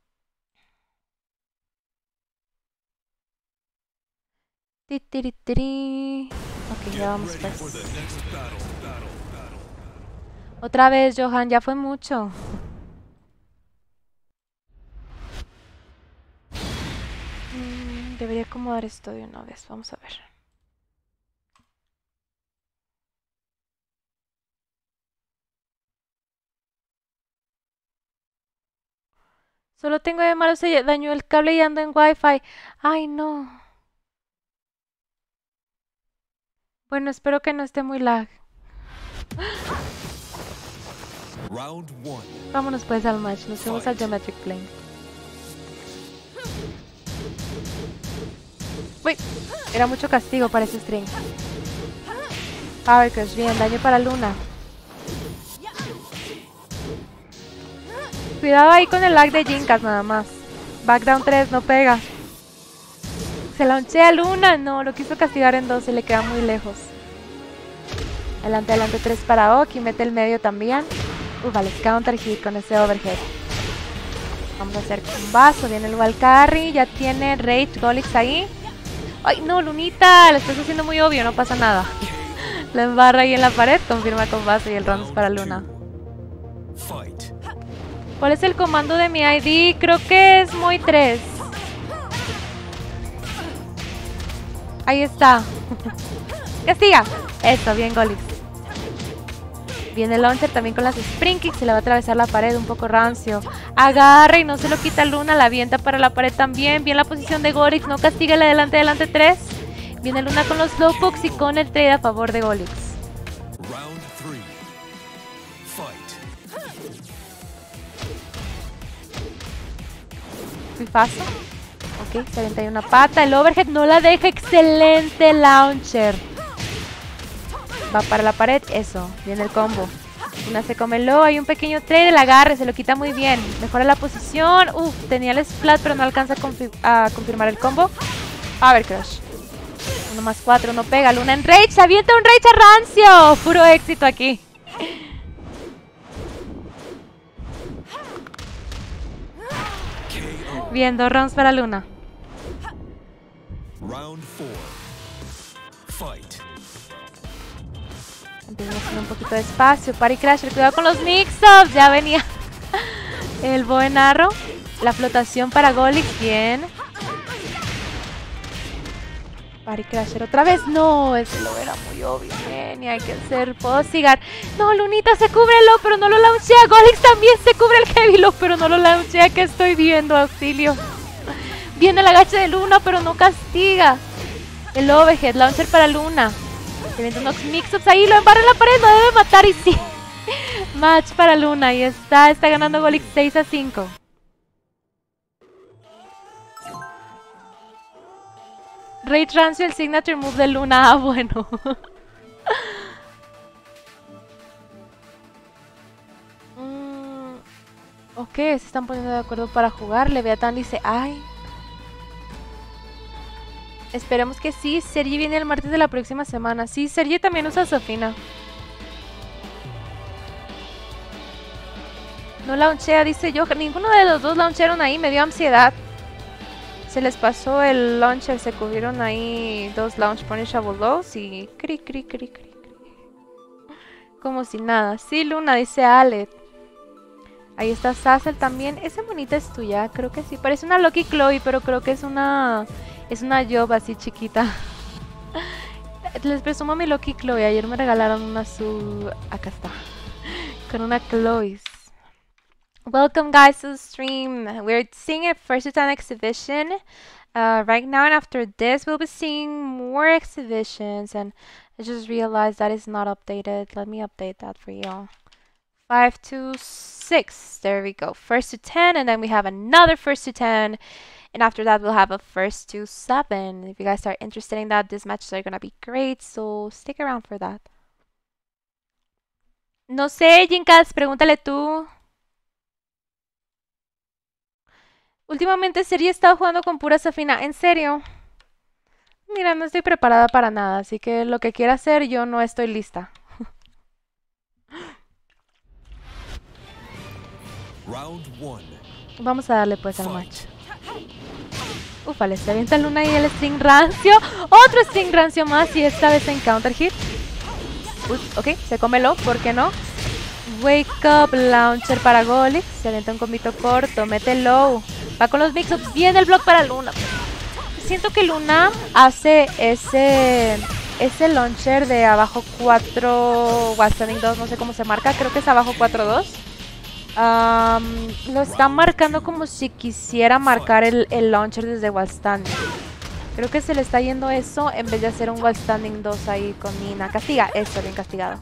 Ti, tiri, tiri. Ok, ya vamos pues. Otra vez, Johan, ya fue mucho. Debería acomodar esto de una vez, vamos a ver. Solo tengo de malo, se dañó el cable y ando en Wi-Fi. Ay, no. Bueno, espero que no esté muy lag. Round one. Vámonos pues al match, nos fuimos al Geometric Plane. Uy, era mucho castigo para ese string. Power Crush, bien, daño para Luna. Cuidado ahí con el lag de Jinkas nada más. Backdown tres, no pega. Se launchea Luna, no, lo quiso castigar en dos y le queda muy lejos. Adelante, adelante, tres para Oki, mete el medio también. Uh, vale, counter hit con ese overhead. Vamos a hacer un vaso, viene el wall carry, ya tiene Rage Golix ahí. Ay, no, Lunita, lo estás haciendo muy obvio, no pasa nada. La embarra ahí en la pared, confirma con vaso y el round es para Luna. ¿Cuál es el comando de mi I D? Creo que es muy tres. Ahí está. Castiga. Eso, bien, Golix. Viene el launcher también con las spring kicks. Se le va a atravesar la pared un poco rancio. Agarra y no se lo quita Luna. La avienta para la pared también. Bien la posición de Golix. No castiga el adelante, adelante tres. Viene Luna con los slowpokes y con el trade a favor de Golix. Round three. Fight. Muy fácil. Ok, se avienta ahí una pata. El overhead no la deja. Excelente launcher. Va para la pared, eso, viene el combo. Una se come el low, hay un pequeño trade, el agarre, se lo quita muy bien. Mejora la posición, uff, tenía el splat pero no alcanza a, confi a confirmar el combo. Power Crush. Uno más cuatro, no pega, Luna en Rage, se avienta un Rage a rancio. Puro éxito aquí. Bien, dos rounds para Luna. Round four. Fight. Empezamos con un poquito de espacio. Party Crasher, cuidado con los mix-ups. Ya venía el bow and arrow. La flotación para Golix, bien. Party Crasher otra vez. No, ese lo era muy obvio. Ni hay que hacer. Puedo cigar. No, Lunita se cúbrelo, pero no lo launchea. Golix también se cubre el Heavy Low, pero no lo launchea. ¿Qué estoy viendo? Auxilio. Viene el agache de Luna, pero no castiga. El Overhead, launcher para Luna. Se vienen unos mix-ups ahí, lo embarra en la pared, lo debe matar y sí. Match para Luna, ahí está. Está ganando Golix seis a cinco. Ray Transfer, el signature move de Luna. Ah, bueno. mm, ok, se están poniendo de acuerdo para jugar. Leviatán dice, ay. Esperemos que sí. Sergi viene el martes de la próxima semana. Sí, Sergi también usa Sofina. No launchea, dice yo. Ninguno de los dos launcharon ahí. Me dio ansiedad. Se les pasó el launcher, se cubrieron ahí dos launch punishable lows y cri cri cri cri cri. Como si nada. Sí, Luna, dice Alet. Ahí está Sassel también. Esa monita es tuya, creo que sí. Parece una Lucky Chloe, pero creo que es una es una Job así chiquita. Les presumo mi Lucky Chloe. Ayer me regalaron una azul. Acá está. Con una Chloe. Welcome guys to the stream. We're seeing a first to ten exhibition uh, right now, and after this we'll be seeing more exhibitions, and I just realized that is not updated. Let me update that for you. five to six, there we go. First to ten, and then we have another first to ten, and after that we'll have a first to seven. If you guys are interested in that, these matches are gonna be great, so stick around for that. No sé, Jinkas, pregúntale tú. Últimamente Sergi he estado jugando con pura Sofina. ¿En serio? Mira, no estoy preparada para nada, así que lo que quiera hacer yo no estoy lista. Round one. Vamos a darle pues al match. Ufale, se avienta Luna y el string rancio. Otro string rancio más y esta vez en counter hit. Uy, ok, se come low, ¿por qué no? Wake up, launcher para Golix. Se avienta un combito corto, mete low. Va con los mix-ups, viene el block para Luna. Siento que Luna hace ese ese launcher de abajo cuatro, while standing dos, no sé cómo se marca, creo que es abajo cuatro dos. Um, lo está marcando como si quisiera marcar el, el launcher desde while standing. Creo que se le está yendo eso en vez de hacer un while standing dos ahí con Nina. Castiga, eso, bien castigado.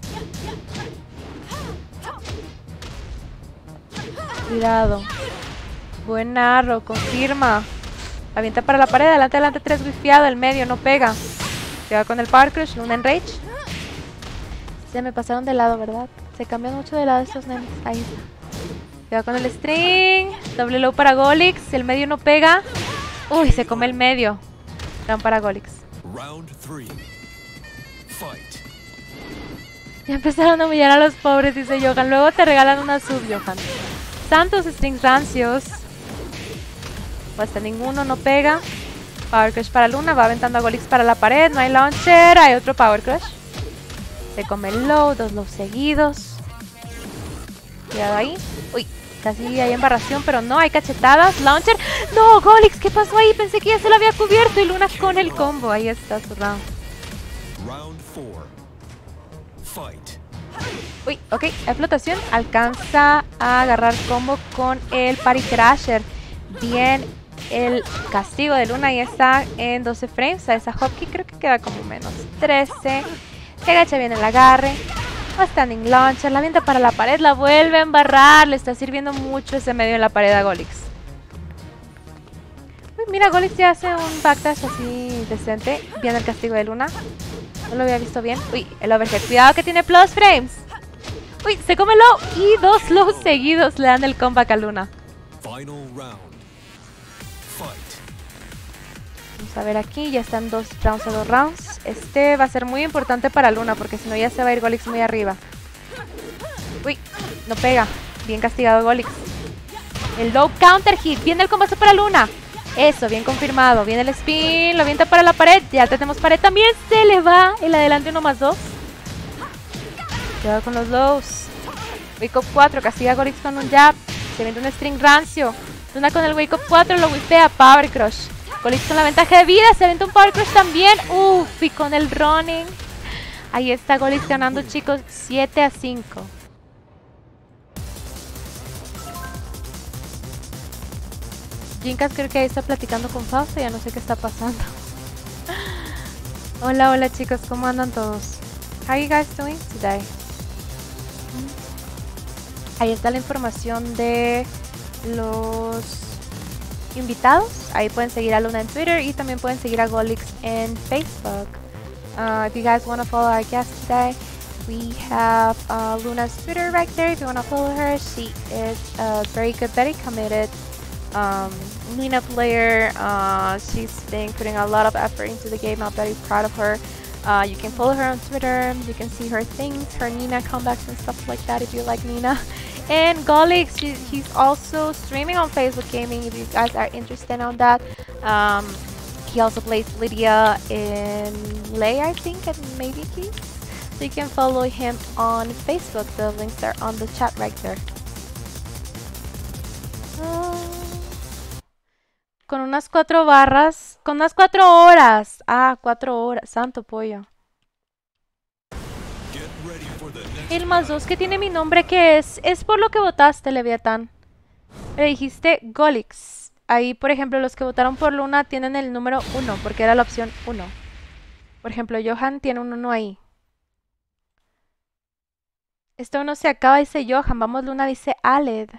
Cuidado. Buen arrow, confirma. Avienta para la pared, adelante, adelante, tres wifiado, el medio, no pega. Queda con el Power Crush, Luna en Rage. Se me pasaron de lado, ¿verdad? Se cambian mucho de lado estos nenes. Ahí está. Queda con el string. Doble low para Golix, el medio no pega. Uy, se come el medio. Down para Golix. Round three. Fight. Ya empezaron a humillar a los pobres, dice Johan. Luego te regalan una sub, Johan. Santos strings rancios. Hasta ninguno, no pega. Power Crush para Luna, va aventando a Golix para la pared. No hay launcher, hay otro Power Crush. Se come el low, dos low seguidos. Cuidado ahí. Uy, casi hay embarración, pero no, hay cachetadas. Launcher. No, Golix, ¿qué pasó ahí? Pensé que ya se lo había cubierto y Luna con el combo. Ahí está su round. Round four. Fight. Uy, ok, hay flotación. Alcanza a agarrar combo con el Party Crasher. Bien, el castigo de Luna ya está en doce frames. A esa hotkey creo que queda como menos trece. Se agacha bien el agarre. Va standing launcher, la avienta para la pared, la vuelve a embarrar. Le está sirviendo mucho ese medio en la pared a Golix. Uy, mira, Golix ya hace un backdash así decente. Viene el castigo de Luna. No lo había visto bien. Uy, el overhead. Cuidado que tiene plus frames. Uy, se come low. Y dos lows seguidos le dan el comeback a Luna. Final round. Fight. Vamos a ver aquí. Ya están dos rounds a dos rounds. Este va a ser muy importante para Luna porque si no ya se va a ir Golix muy arriba. Uy, no pega. Bien castigado Golix. El low counter hit. Viene el combate para Luna. Eso, bien confirmado. Viene el spin, lo avienta para la pared. Ya tenemos pared también. Se le va el adelante uno más dos. Cuidado con los lows. Wake up cuatro, castiga a Golix con un jab. Se vende un string rancio. Luna con el wake up cuatro, lo whippea. Power Crush. Golix con la ventaja de vida. Se avienta un Power Crush también. Uff, y con el running. Ahí está Golix ganando, chicos, siete a cinco. Jinkas creo que ahí está platicando con Fausto. Ya no sé qué está pasando. Hola, hola chicos, ¿cómo andan todos? How are you guys doing today? Ahí está la información de los invitados. Ahí pueden seguir a Luna en Twitter y también pueden seguir a Golix en Facebook. Uh, if you guys want to follow our guest today, we have uh, Luna's Twitter right there. If you want to follow her, she is a very good, very committed um, Nina player. Uh, she's been putting a lot of effort into the game. I'm very proud of her. Uh, you can follow her on Twitter. You can see her things, her Nina comebacks and stuff like that if you like Nina. And Golix, she, he's also streaming on Facebook Gaming if you guys are interested on that. Um, he also plays Lydia in Lay, I think, and maybe Keys. So you can follow him on Facebook. The links are on the chat right there. Uh, con unas cuatro barras, con unas cuatro horas. Ah, cuatro horas, santo pollo. El más dos que tiene mi nombre, ¿qué es? Es por lo que votaste, Leviatán. Le dijiste Golix. Ahí, por ejemplo, los que votaron por Luna tienen el número uno, porque era la opción uno. Por ejemplo, Johan tiene un uno ahí. Esto no se acaba, dice Johan. Vamos, Luna, dice Aled.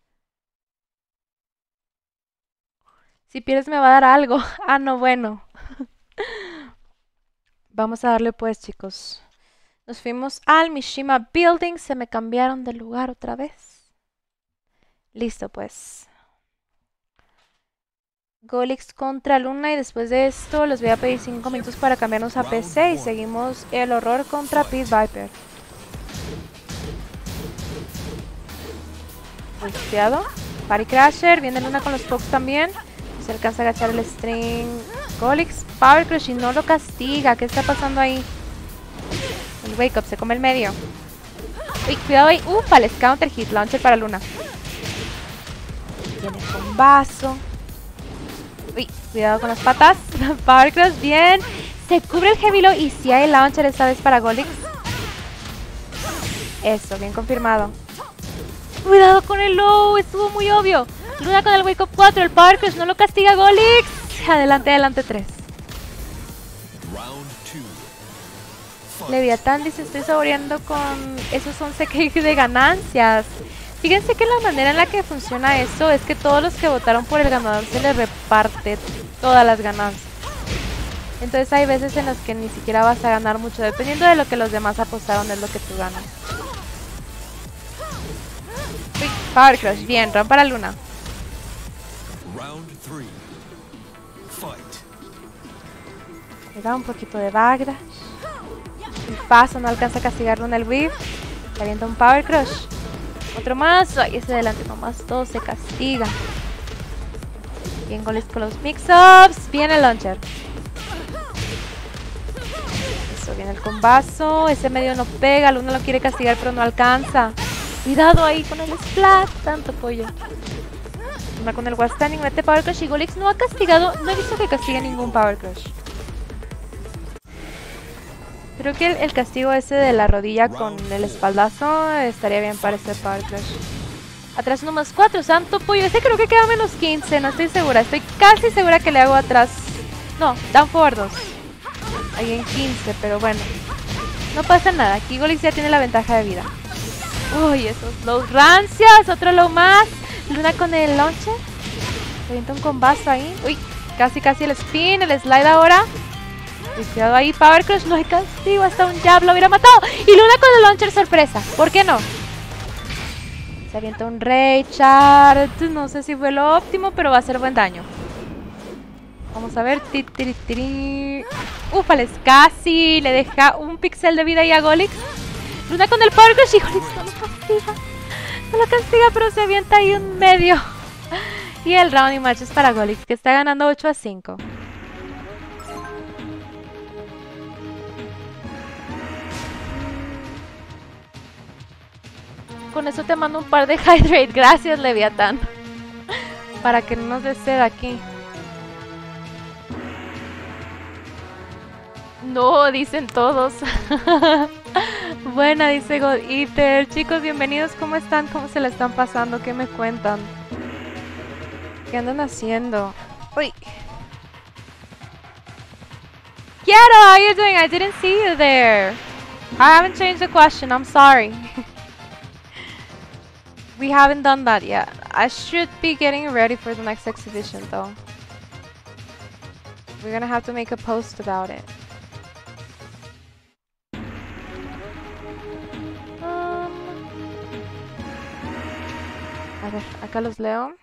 Si pierdes me va a dar algo. Ah, no, bueno. Vamos a darle pues, chicos. Nos fuimos al Mishima Building. Se me cambiaron de lugar otra vez. Listo, pues. Golix contra Luna. Y después de esto les voy a pedir cinco minutos para cambiarnos a P C. Y seguimos el horror contra Pit Viper. Cuidado. Party Crasher. Viene Luna con los pokes también. Se alcanza a agachar el string. Golix. Power Crush y no lo castiga. ¿Qué está pasando ahí? El Wake Up se come el medio. Uy, cuidado ahí. Ufa, les counter hit. Launcher para Luna. Viene con vaso. Uy, cuidado con las patas. Power Crush, bien. Se cubre el Heavy Low y si hay launcher esta vez para Golix. Eso, bien confirmado. Cuidado con el low, estuvo muy obvio. Luna con el Wake Up cuatro, el Power Crush no lo castiga Golix. Adelante, adelante tres. Leviatán dice, estoy saboreando con esos once cakes de ganancias. Fíjense que la manera en la que funciona eso es que todos los que votaron por el ganador se les reparte todas las ganancias. Entonces hay veces en las que ni siquiera vas a ganar mucho. Dependiendo de lo que los demás apostaron es lo que tú ganas. Uy, Power Crush, bien, run para Luna. Le da un poquito de backdash. El paso no alcanza a castigarlo en el whip. Le avienta un Power Crush. Otro más. Ay, ese delante nomás todo se castiga. Bien goles con los mix-ups. Bien el launcher. Eso, viene el combazo. Ese medio no pega. El uno lo quiere castigar pero no alcanza. Cuidado ahí con el splat. Tanto pollo. Una con el Wall Standing. Mete Power Crush y Golix no ha castigado. No he visto que castigue ningún Power Crush. Creo que el, el castigo ese de la rodilla con el espaldazo estaría bien para este Power Crush. Atrás uno más cuatro, santo pollo. Ese creo que queda menos quince, no estoy segura. Estoy casi segura que le hago atrás. No, down forward dos. Ahí en quince, pero bueno. No pasa nada, aquí Golix ya tiene la ventaja de vida. Uy, esos lows rancias. Otro low más. Luna con el launcher. Se avienta un combazo ahí. Uy, casi casi el spin, el slide ahora. Cuidado ahí, Power Crush, no hay castigo, hasta un jab lo hubiera matado. Y Luna con el launcher sorpresa, ¿por qué no? Se avienta un Raychard, no sé si fue lo óptimo, pero va a hacer buen daño. Vamos a ver, ufales, casi le deja un pixel de vida ahí a Golix. Luna con el Power Crush y Golix no lo castiga. No lo castiga, pero se avienta ahí un medio. Y el round y match es para Golix, que está ganando ocho a cinco. Con eso te mando un par de Hydrate. Gracias, Leviatán. Para que no nos dé sed aquí. No, dicen todos. Buena, dice God Eater. Chicos, bienvenidos. ¿Cómo están? ¿Cómo se la están pasando? ¿Qué me cuentan? ¿Qué andan haciendo? Uy. Kiero, how are you doing? I didn't see you there. I haven't changed the question. I'm sorry. We haven't done that yet. I should be getting ready for the next exhibition, though. We're gonna have to make a post about it. Um, a ver, acá los leo.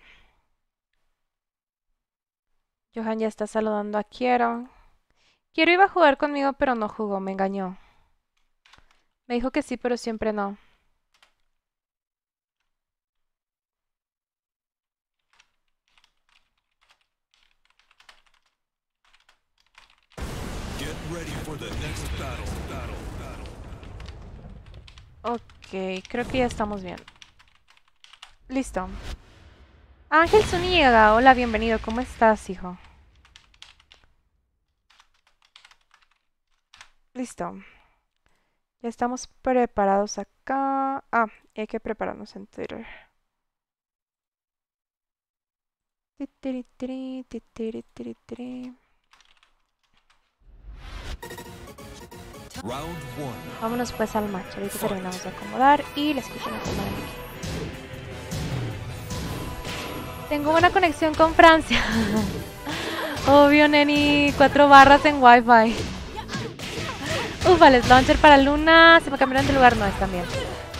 Johan ya está saludando a Kiero. Kiero iba a jugar conmigo, pero no jugó, me engañó. Me dijo que sí, pero siempre no. Get ready for the next battle. Battle. Battle. Ok, creo que ya estamos bien. Listo. Ángel Zuniga, hola, bienvenido. ¿Cómo estás, hijo? Listo. Ya estamos preparados acá. Ah, y hay que prepararnos en Twitter. Titiritiri, titiritiri. Round one. Vámonos pues al match. Ahorita terminamos de acomodar y la escuchan acomodar aquí. Tengo buena conexión con Francia. Obvio, neni. Cuatro barras en Wi-Fi. Ufales, launcher para Luna. Se me cambiaron de lugar. No, están bien.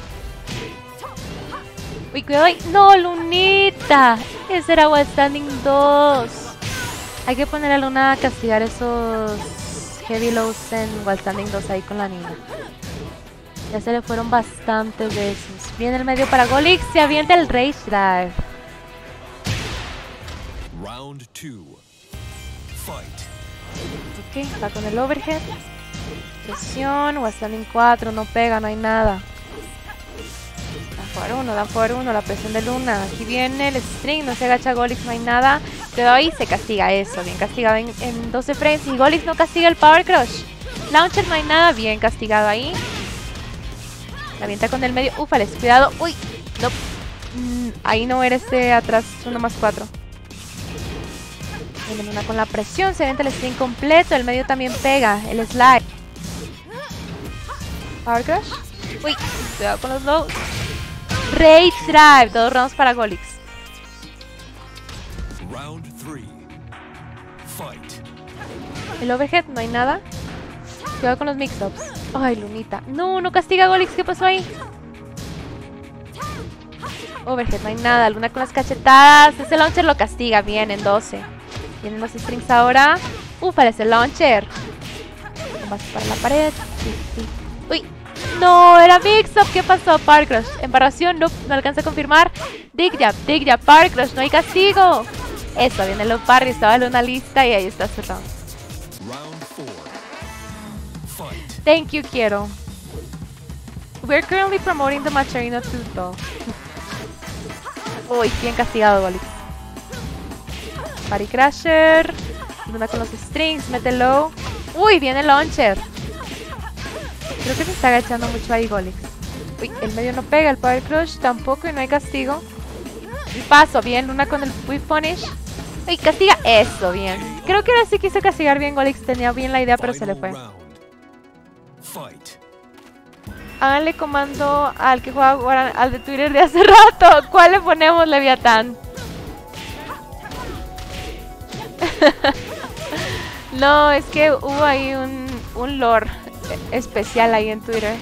Uy, cuidado ahí. No, Lunita. Ese era Wild Standing dos. Hay que poner a Luna a castigar esos heavy lows en Wild Standing dos ahí con la niña. Ya se le fueron bastantes de esos. Viene el medio para Golix. Se avienta el Rage Drive. Round two. Fight. Ok, va con el overhead. Presión, Wild Standing cuatro. No pega, no hay nada. Dan por uno, dan por uno. La presión de Luna. Aquí viene el string. No se agacha Golix, no hay nada. Quedó ahí, se castiga eso. Bien castigado en, en doce frames. Y Golix no castiga el Power Crush. Launcher no hay nada. Bien castigado ahí. La avienta con el medio. Ufales, cuidado. Uy, no. Mm, ahí no eres de atrás. uno más cuatro. Viene Luna con la presión. Se avienta el string completo. El medio también pega. El slide. Power Crush. Uy, cuidado con los lows. Rage Drive. Dos rounds para Golix. Round three. Fight. El overhead, no hay nada. Cuidado con los mix-ups. Ay, Lunita. No, no castiga a Golix. ¿Qué pasó ahí? Overhead, no hay nada. Luna con las cachetadas. Ese launcher lo castiga bien en doce. Vienen los strings ahora. Ufales, el launcher. Vas para la pared. Sí, sí. Uy. No, era mix-up. ¿Qué pasó? Power Crush. Embarración. No, no alcanza a confirmar. Dig Jab, Dig Jab, Power Crush. No hay castigo. Eso, viene el parry. Estaba en una lista y ahí está su round. Round four. Fight. Thank you, Kiero. We're currently promoting the Macharina Tuto. Uy, bien castigado, Golix. Party Crasher. Luna con los strings. Mete low. Uy, viene el launcher. Creo que se está agachando mucho ahí, Golix. Uy, el medio no pega. El Power Crush tampoco y no hay castigo. Y paso, bien. Luna con el Whip Punish. Uy, castiga. Eso, bien. Creo que ahora sí quiso castigar bien, Golix. Tenía bien la idea, pero se le fue. Fight. Háganle comando al que juega ahora, al de Twitter de hace rato. ¿Cuál le ponemos, Leviatán? No, es que hubo ahí un, un lore especial ahí en Twitter.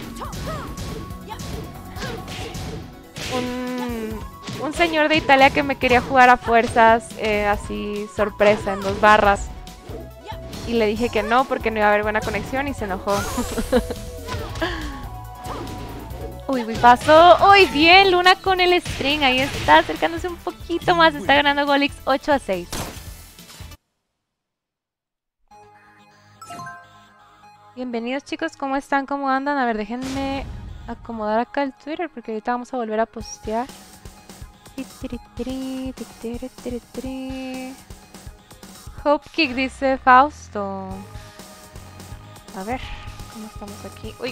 Un, un señor de Italia que me quería jugar a fuerzas, eh, así sorpresa, en dos barras. Y le dije que no, porque no iba a haber buena conexión y se enojó. Uy, uy, pasó. Uy, bien, Luna con el string. Ahí está, acercándose un poquito más. Está ganando Golix ocho a seis. Bienvenidos, chicos. ¿Cómo están? ¿Cómo andan? A ver, déjenme acomodar acá el Twitter porque ahorita vamos a volver a postear. Hope Kick dice Fausto. A ver, ¿cómo estamos aquí? Uy.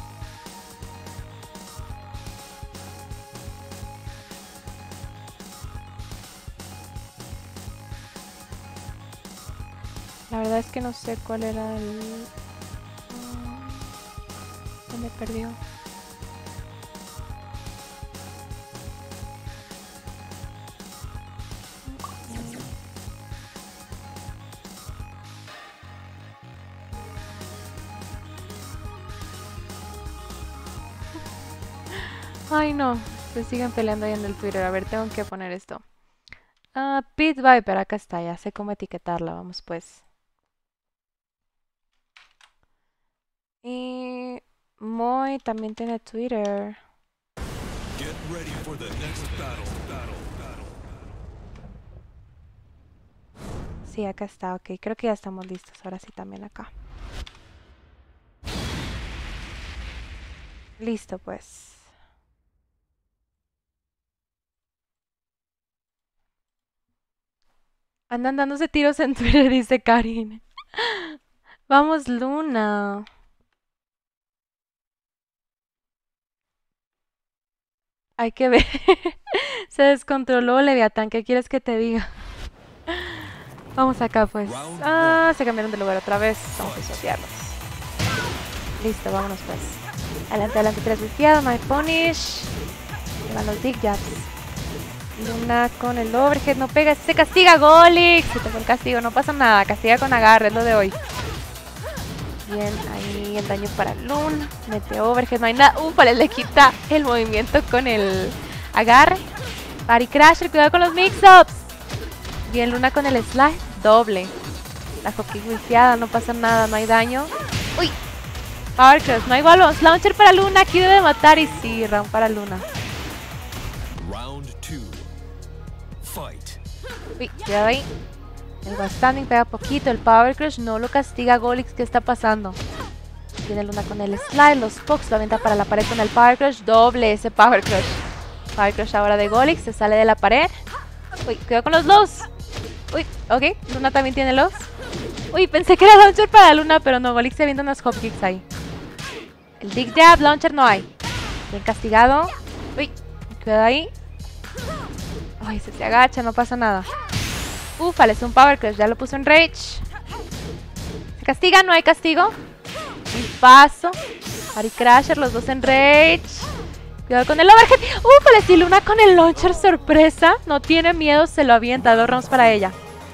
La verdad es que no sé cuál era el... Se me perdió. Ay no, se siguen peleando ahí en el Twitter. A ver, tengo que poner esto. Ah, Pit Viper, acá está, ya sé cómo etiquetarla, vamos pues. Y Moy también tiene Twitter. Get ready for the next battle. Battle. Battle. Sí, acá está, ok. Creo que ya estamos listos. Ahora sí también acá. Listo, pues. Andan dándose tiros en Twitter, dice Karin. Vamos, Luna. Hay que ver. Se descontroló Leviatán. ¿Qué quieres que te diga? Vamos acá, pues. Ah, se cambiaron de lugar otra vez. Vamos a pisotearlos. Listo, vámonos, pues. Adelante, adelante, tres desviados. No hay punish. Ahí van los dig jabs. Luna con el overhead. No pega. Se castiga, Golix. Se te fue el castigo. No pasa nada. Castiga con agarre. Es lo de hoy. Bien, ahí el daño para Luna. Mete overhead. No hay nada. Uf, le quita el movimiento con el agarre. Party Crasher. Cuidado con los mix-ups. Bien, Luna con el slide. Doble. La hockey wifiada. No pasa nada. No hay daño. Uy. Power Crush. No hay balance. Launcher para Luna. Aquí debe matar. Y sí, round para Luna. Round two. Fight. Uy, cuidado ahí. El One Standing pega poquito. El Power Crush no lo castiga a Golix. ¿Qué está pasando? Tiene Luna con el slide. Los Fox lo avienta para la pared con el Power Crush. Doble ese Power Crush. Power Crush ahora de Golix. Se sale de la pared. Uy, cuidado con los lows. Uy, ok. Luna también tiene lows. Uy, pensé que era launcher para Luna, pero no. Golix se avienta unos hop kicks ahí. El Dig Jab, launcher no hay. Bien castigado. Uy, cuidado ahí. Uy, se te agacha, no pasa nada. Ufale, es un Power Crush, ya lo puso en Rage. ¿Se castiga? No hay castigo. Un paso. Party Crasher, los dos en Rage. Cuidado con el overhead. Ufale, si Luna con el launcher sorpresa. No tiene miedo, se lo avienta. Dos rounds para ella.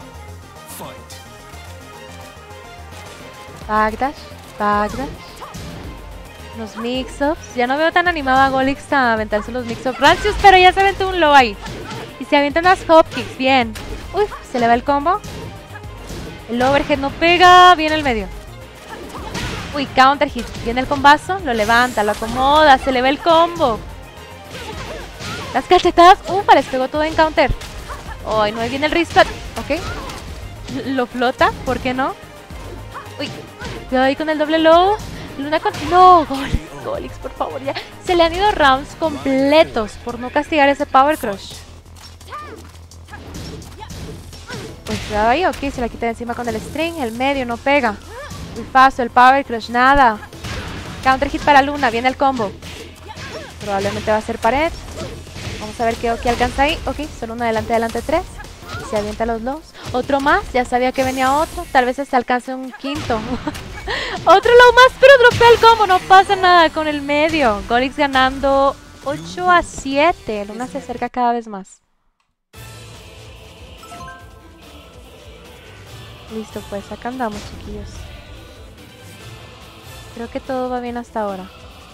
Backdash, backdash. Los mix-ups. Ya no veo tan animado a Golix a aventarse los mix-ups rancios, pero ya se aventó un low ahí. Y se avientan las hopkicks. Bien. Uy, se le va el combo. El overhead no pega. Bien el medio. Uy, counter hit. Viene el combazo. Lo levanta, lo acomoda. Se le va el combo. Las cachetadas. Ufa, les pegó todo en counter. Ay, no, ahí viene el reset. Ok. Lo flota. ¿Por qué no? Uy, cuidado ahí con el doble low. Luna con... No, Golix, Golix, por favor, ya. Se le han ido rounds completos por no castigar ese Power Crush. Pues cuidado ahí, ok, se la quita de encima con el string. El medio no pega. Muy fácil, el Power Crush, nada. Counter hit para Luna, viene el combo. Probablemente va a ser pared. Vamos a ver qué Oki alcanza ahí. Ok, solo uno adelante, adelante, tres. Se avienta los lows. Otro más, ya sabía que venía otro. Tal vez se alcance un quinto. Otro low más, pero dropea el combo. No pasa nada con el medio. Golix ganando ocho a siete. Luna se acerca cada vez más. Listo, pues acá andamos, chiquillos. Creo que todo va bien hasta ahora.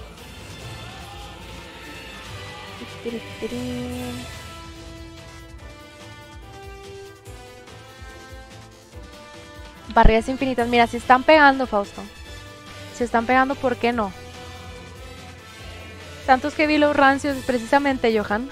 Barreras infinitas. Mira, si están pegando, Fausto. Si están pegando, ¿por qué no? Tantos que vi los rancios, precisamente, Johan.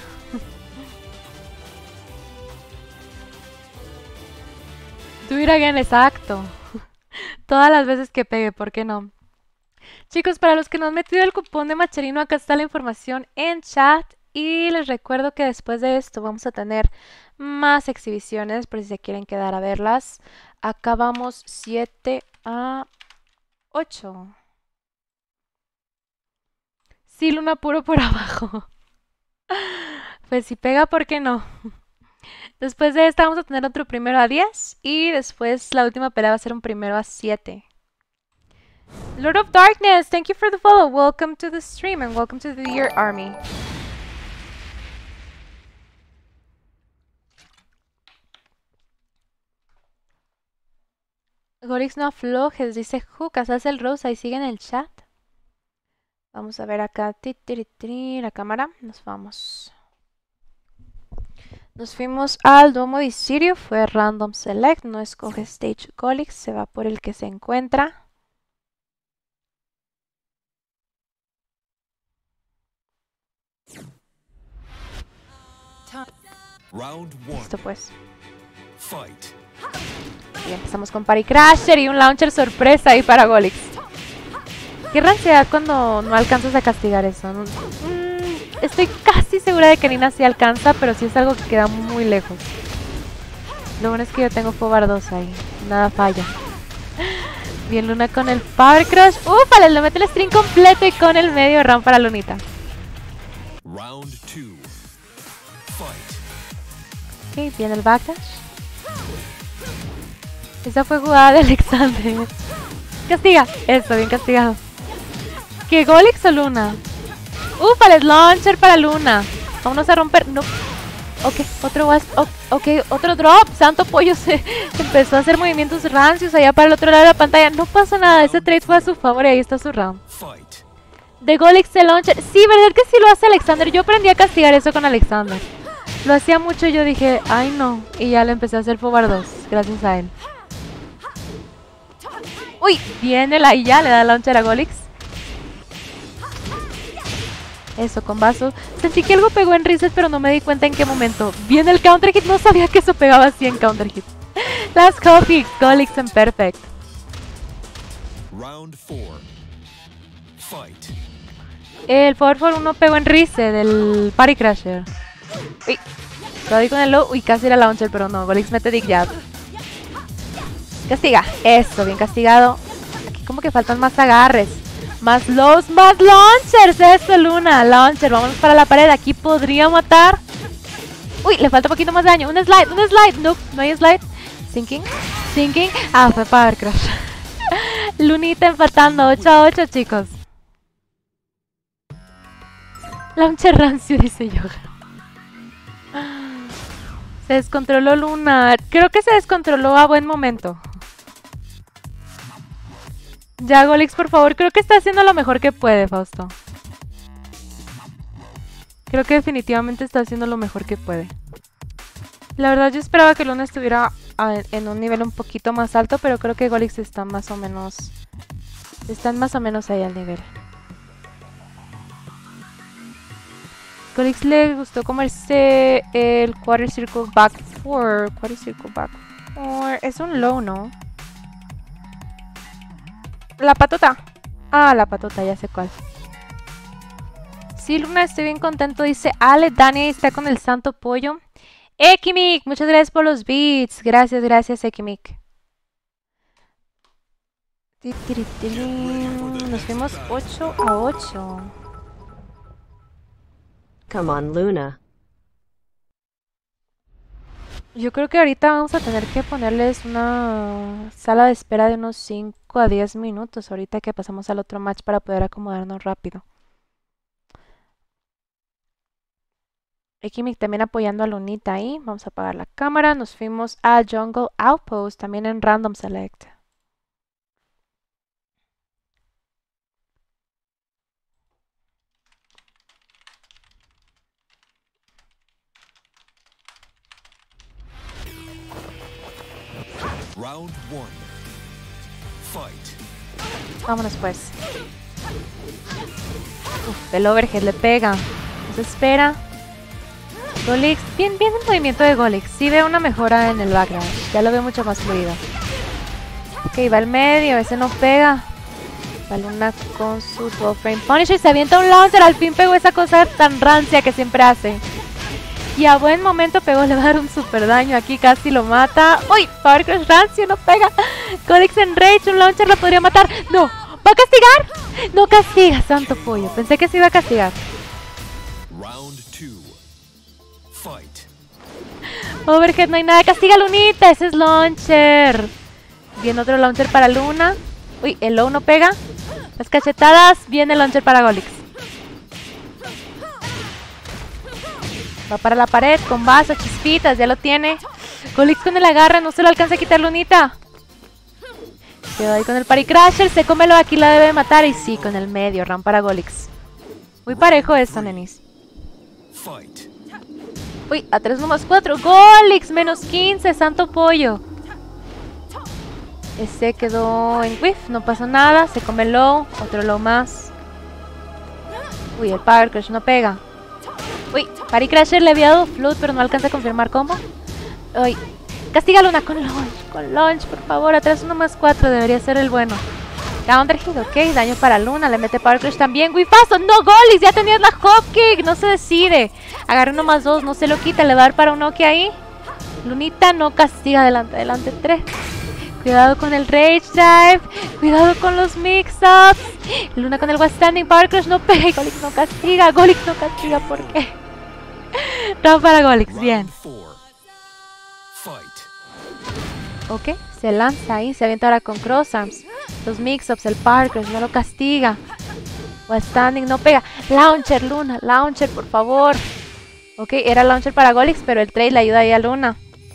Do it again, exacto. Todas las veces que pegue, ¿por qué no? Chicos, para los que no han metido el cupón de Macherino, acá está la información en chat. Y les recuerdo que después de esto vamos a tener más exhibiciones, por si se quieren quedar a verlas. Acá vamos siete a ocho. Sí, Luna puro por abajo. Pues si pega, ¿por qué no? Después de esta vamos a tener otro primero a diez. Y después la última pelea va a ser un primero a siete. Lord of Darkness, thank you for the follow. Welcome to the stream and welcome to the Year Army. Golix no aflojes, dice Jucas, hace el Rosa y sigue en el chat. Vamos a ver acá, ti, ti, ti, la cámara, nos vamos. Nos fuimos al Domo de Sirio, fue Random Select, no escoge Stage Golix, se va por el que se encuentra. Round one. Listo pues. Fight. Y empezamos con Party Crasher y un launcher sorpresa ahí para Golix. Qué ranciedad cuando no alcanzas a castigar eso. Mm, estoy casi segura de que Nina sí alcanza, pero sí es algo que queda muy lejos. Lo bueno es que yo tengo Power dos ahí. Nada falla. Bien, Luna con el Power Crush. ¡Ufale! Le mete el string completo y con el medio round para Lunita. Round two. Fight. Ok, viene el backdash. Esa fue jugada de Alexander. Castiga. Eso, bien castigado. ¿Qué Golix o Luna? ¡Ufale! Launcher para Luna. Vámonos a romper. No. Ok, otro was ok, otro drop. Santo Pollo se empezó a hacer movimientos rancios allá para el otro lado de la pantalla. No pasa nada, ese trade fue a su favor y ahí está su round. De Golix el launcher. Sí, verdad que sí lo hace Alexander. Yo aprendí a castigar eso con Alexander. Lo hacía mucho y yo dije, ay no. Y ya lo empecé a hacer Power dos, gracias a él. Uy, viene la y ya le da launcher a Golix. Eso, con vaso. Sentí que algo pegó en reset, pero no me di cuenta en qué momento. Viene el counter hit, no sabía que eso pegaba así en counter hit. Last coffee, Golix en perfect. Round four. Fight. El Power for uno pegó en reset del Party Crasher. Uy, lo di con el low. Uy, casi era launcher, pero no. Golix mete Dick Jab. Castiga. Eso, bien castigado. Aquí como que faltan más agarres. Más lows, más launchers. Eso, Luna. Launcher. Vámonos para la pared. Aquí podría matar. Uy, le falta un poquito más de daño. Un slide, un slide. No, no hay slide. Sinking. Sinking. Ah, fue Power Crush. Lunita empatando. ocho a ocho, chicos. Launcher rancio, dice Yoga. Se descontroló Luna. Creo que se descontroló a buen momento. Ya, Golix, por favor. Creo que está haciendo lo mejor que puede, Fausto. Creo que definitivamente está haciendo lo mejor que puede. La verdad, yo esperaba que Luna estuviera a, en un nivel un poquito más alto, pero creo que Golix está más o menos... Están más o menos ahí al nivel. Golix le gustó comerse el Quarter Circle Back four. Quarter Circle Back four. Es un low, ¿no? La patota. Ah, la patota, ya sé cuál. Sí, Luna, estoy bien contento. Dice Ale, Dani está con el Santo Pollo. Ekimik, muchas gracias por los beats. Gracias, gracias, Ekimik. Nos fuimos ocho a ocho. Come on, Luna. Yo creo que ahorita vamos a tener que ponerles una sala de espera de unos cinco a diez minutos. Ahorita que pasamos al otro match para poder acomodarnos rápido. Ekimik también apoyando a Lunita ahí. Vamos a apagar la cámara. Nos fuimos a Jungle Outpost también en Random Select. Round one. Fight. Vámonos pues. Uf, el overhead le pega. Se espera. Golix. Bien, bien el movimiento de Golix. Sí veo una mejora en el background. Ya lo veo mucho más fluido. Ok, va al medio. Ese no pega. Va Luna con su twelve frame Punisher. Se avienta un launcher. Al fin pegó esa cosa tan rancia que siempre hace. Y a buen momento pegó, le va a dar un super daño. Aquí casi lo mata. ¡Uy! Power Crush rancio, no pega. Golix en Rage, un launcher lo podría matar. ¡No! ¿Va a castigar? No castiga, santo pollo. Pensé que se iba a castigar. Round two. Fight. Overhead, no hay nada. Castiga Lunita. Ese es launcher. Viene otro launcher para Luna. Uy, el low no pega. Las cachetadas. Viene el launcher para Golix. Va para la pared con vaso, chispitas. Ya lo tiene. Golix con el agarre. No se lo alcanza a quitar Lunita. Quedó ahí con el Party Crasher. Se come lo aquí, la debe matar. Y sí, con el medio. Ram para Golix. Muy parejo esto, nenis. Fight. Uy, a tres nomás cuatro. Golix, menos quince. Santo pollo. Ese quedó en whiff. No pasó nada. Se come el low. Otro low más. Uy, el Power Crush no pega. Uy, Party Crasher le había dado float, pero no alcanza a confirmar cómo. Uy, castiga Luna con launch. Con launch, por favor. A tres uno más cuatro. Debería ser el bueno. Counter hit, ok. Daño para Luna. Le mete Power Crush también. Whiffazo. No, Golix. Ya tenías la hop kick. No se decide. Agarra uno más dos. No se lo quita. Le va a dar para un Oki ahí. Lunita no castiga. Adelante, adelante. Tres. Cuidado con el Rage Dive. Cuidado con los mix-ups. Luna con el West Standing. Power Crush no pega. Y Golix no castiga. Golix no castiga. ¿Por qué? Round para Golix. Bien. Ok. Se lanza ahí. Se avienta ahora con Cross Arms. Los mix-ups. El Power Crush no lo castiga. West Standing no pega. Launcher, Luna. Launcher, por favor. Ok. Era launcher para Golix. Pero el trade le ayuda ahí a Luna.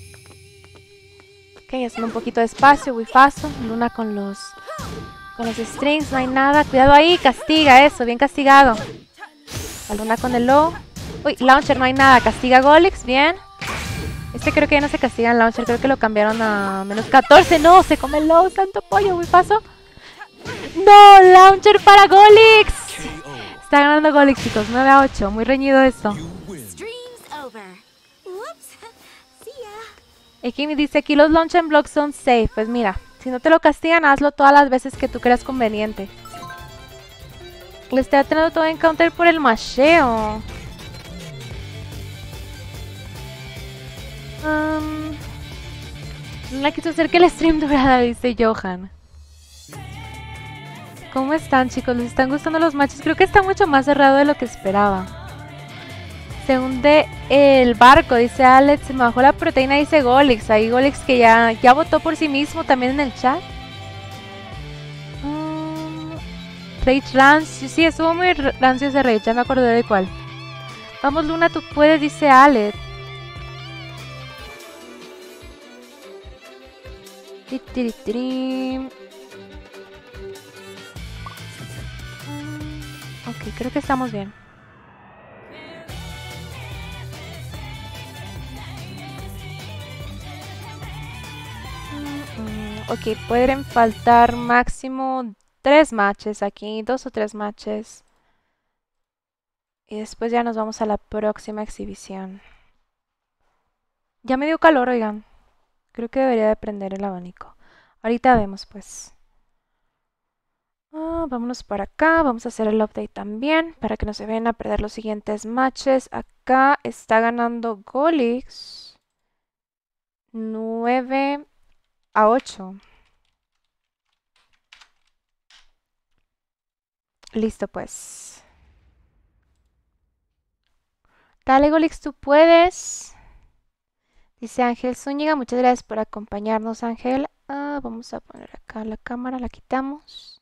Ok, haciendo un poquito de espacio, Whiffazo. Luna con los con los strings, no hay nada. Cuidado ahí, castiga eso, bien castigado. A Luna con el low. Uy, launcher, no hay nada. Castiga Golix, bien. Este creo que ya no se castiga en launcher, creo que lo cambiaron a menos catorce. No, se come el low, santo pollo, Whiffazo. No, launcher para Golix. Está ganando Golix, chicos, nueve a ocho. Muy reñido esto. Stream's over. Whoops. See ya. Aquí dice, aquí los launch and blocks son safe. Pues mira, si no te lo castigan, hazlo todas las veces que tú creas conveniente. Le estoy teniendo todo en counter por el masheo. Um, no la quiso hacer que el stream durara, dice Johan. ¿Cómo están, chicos? ¿Les están gustando los matches? Creo que está mucho más cerrado de lo que esperaba. Se hunde el barco, dice Alex. Se me bajó la proteína, dice Golix. Ahí Golix que ya, ya votó por sí mismo también en el chat. Um, Rage Rance. Sí, estuvo muy rancio ese Rage. Ya me acordé de cuál. Vamos, Luna, tú puedes, dice Alex. Ok, creo que estamos bien. Ok, pueden faltar máximo tres matches aquí, dos o tres matches. Y después ya nos vamos a la próxima exhibición. Ya me dio calor, oigan. Creo que debería de prender el abanico. Ahorita vemos, pues. Ah, vámonos para acá. Vamos a hacer el update también para que no se vayan a perder los siguientes matches. Acá está ganando Golix nueve a ocho. Listo, pues. Dale, Golix, tú puedes. Dice Ángel Zúñiga, muchas gracias por acompañarnos, Ángel. Ah, vamos a poner acá la cámara, la quitamos.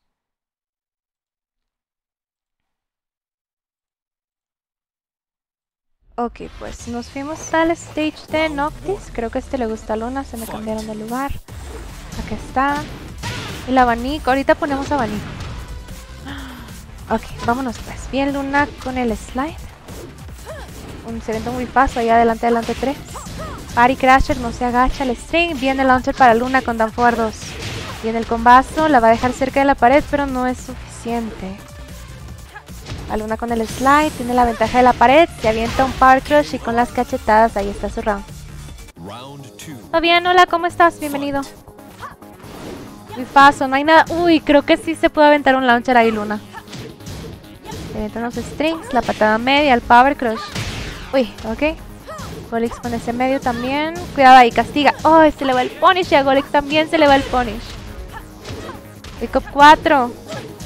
Ok, pues nos fuimos al stage de Noctis. Creo que este le gusta a Luna, se me cambiaron de lugar. Acá está. El abanico, ahorita ponemos abanico. Ok, vámonos pues. Bien, Luna con el slide. Un evento muy fácil, ahí adelante, adelante tres. Party Crasher no se agacha, el string. Viene el launcher para Luna con Danforward dos. Viene el combazo, la va a dejar cerca de la pared, pero no es suficiente. A Luna con el slide, tiene la ventaja de la pared. Se avienta un Power Crush y con las cachetadas, ahí está su round. ¿Todo bien? Hola, ¿cómo estás? Bienvenido. Muy fácil, no hay nada. Uy, creo que sí se puede aventar un launcher ahí, Luna. Se aventan los strings, la patada media, el Power Crush. Uy, ok. Golix con ese medio también. Cuidado ahí, castiga. Oh, se le va el punish. Y a Golix también se le va el punish. Pick up cuatro.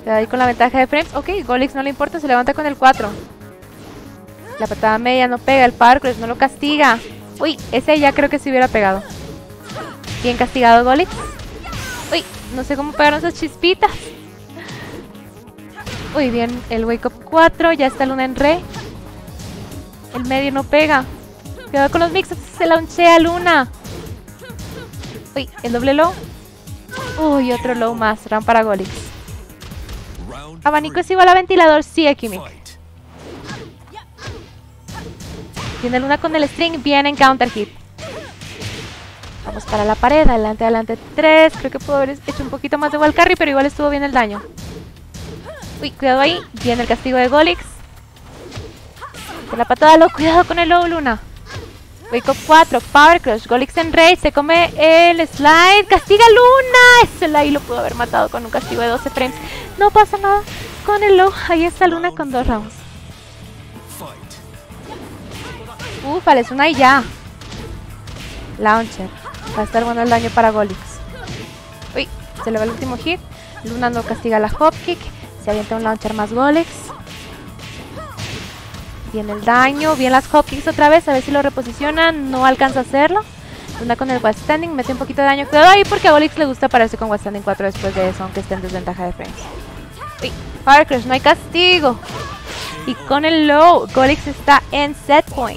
Queda ahí con la ventaja de frames. Ok, Golix no le importa, se levanta con el cuatro. La patada media no pega, el Power Crush no lo castiga. Uy, ese ya creo que se hubiera pegado. Bien castigado Golix. Uy, no sé cómo pegaron esas chispitas. Uy, bien, el Wake Up cuatro, ya está Luna en re. El medio no pega. Cuidado con los mixes, se launchea Luna. Uy, el doble low. Uy, otro low más, round para Golix. Abanico es igual a ventilador, sí, Ekimik. Tiene Luna con el string, bien en counter hit. Vamos para la pared, adelante, adelante, tres. Creo que pudo haber hecho un poquito más de wall carry, pero igual estuvo bien el daño. Uy, cuidado ahí, viene el castigo de Golix. Con la patada low, cuidado con el low Luna. Wake Up cuatro, Power Crush, Golix en rage, se come el slide, castiga Luna. Ese ahí lo pudo haber matado con un castigo de doce frames. No pasa nada con el low, ahí está Luna con dos rounds. Ufale, es una y ya. Launcher, va a estar bueno el daño para Golix. Uy, se le va el último hit. Luna no castiga la hopkick, se avienta un launcher más Golix. Bien el daño, bien las hopkicks otra vez, a ver si lo reposicionan, no alcanza a hacerlo. Luna con el West Standing, mete un poquito de daño, cuidado ahí porque a Golix le gusta pararse con West Standing cuatro después de eso, aunque esté en desventaja de frames. Uy, Power Crush, no hay castigo. Y con el low, Golix está en set point.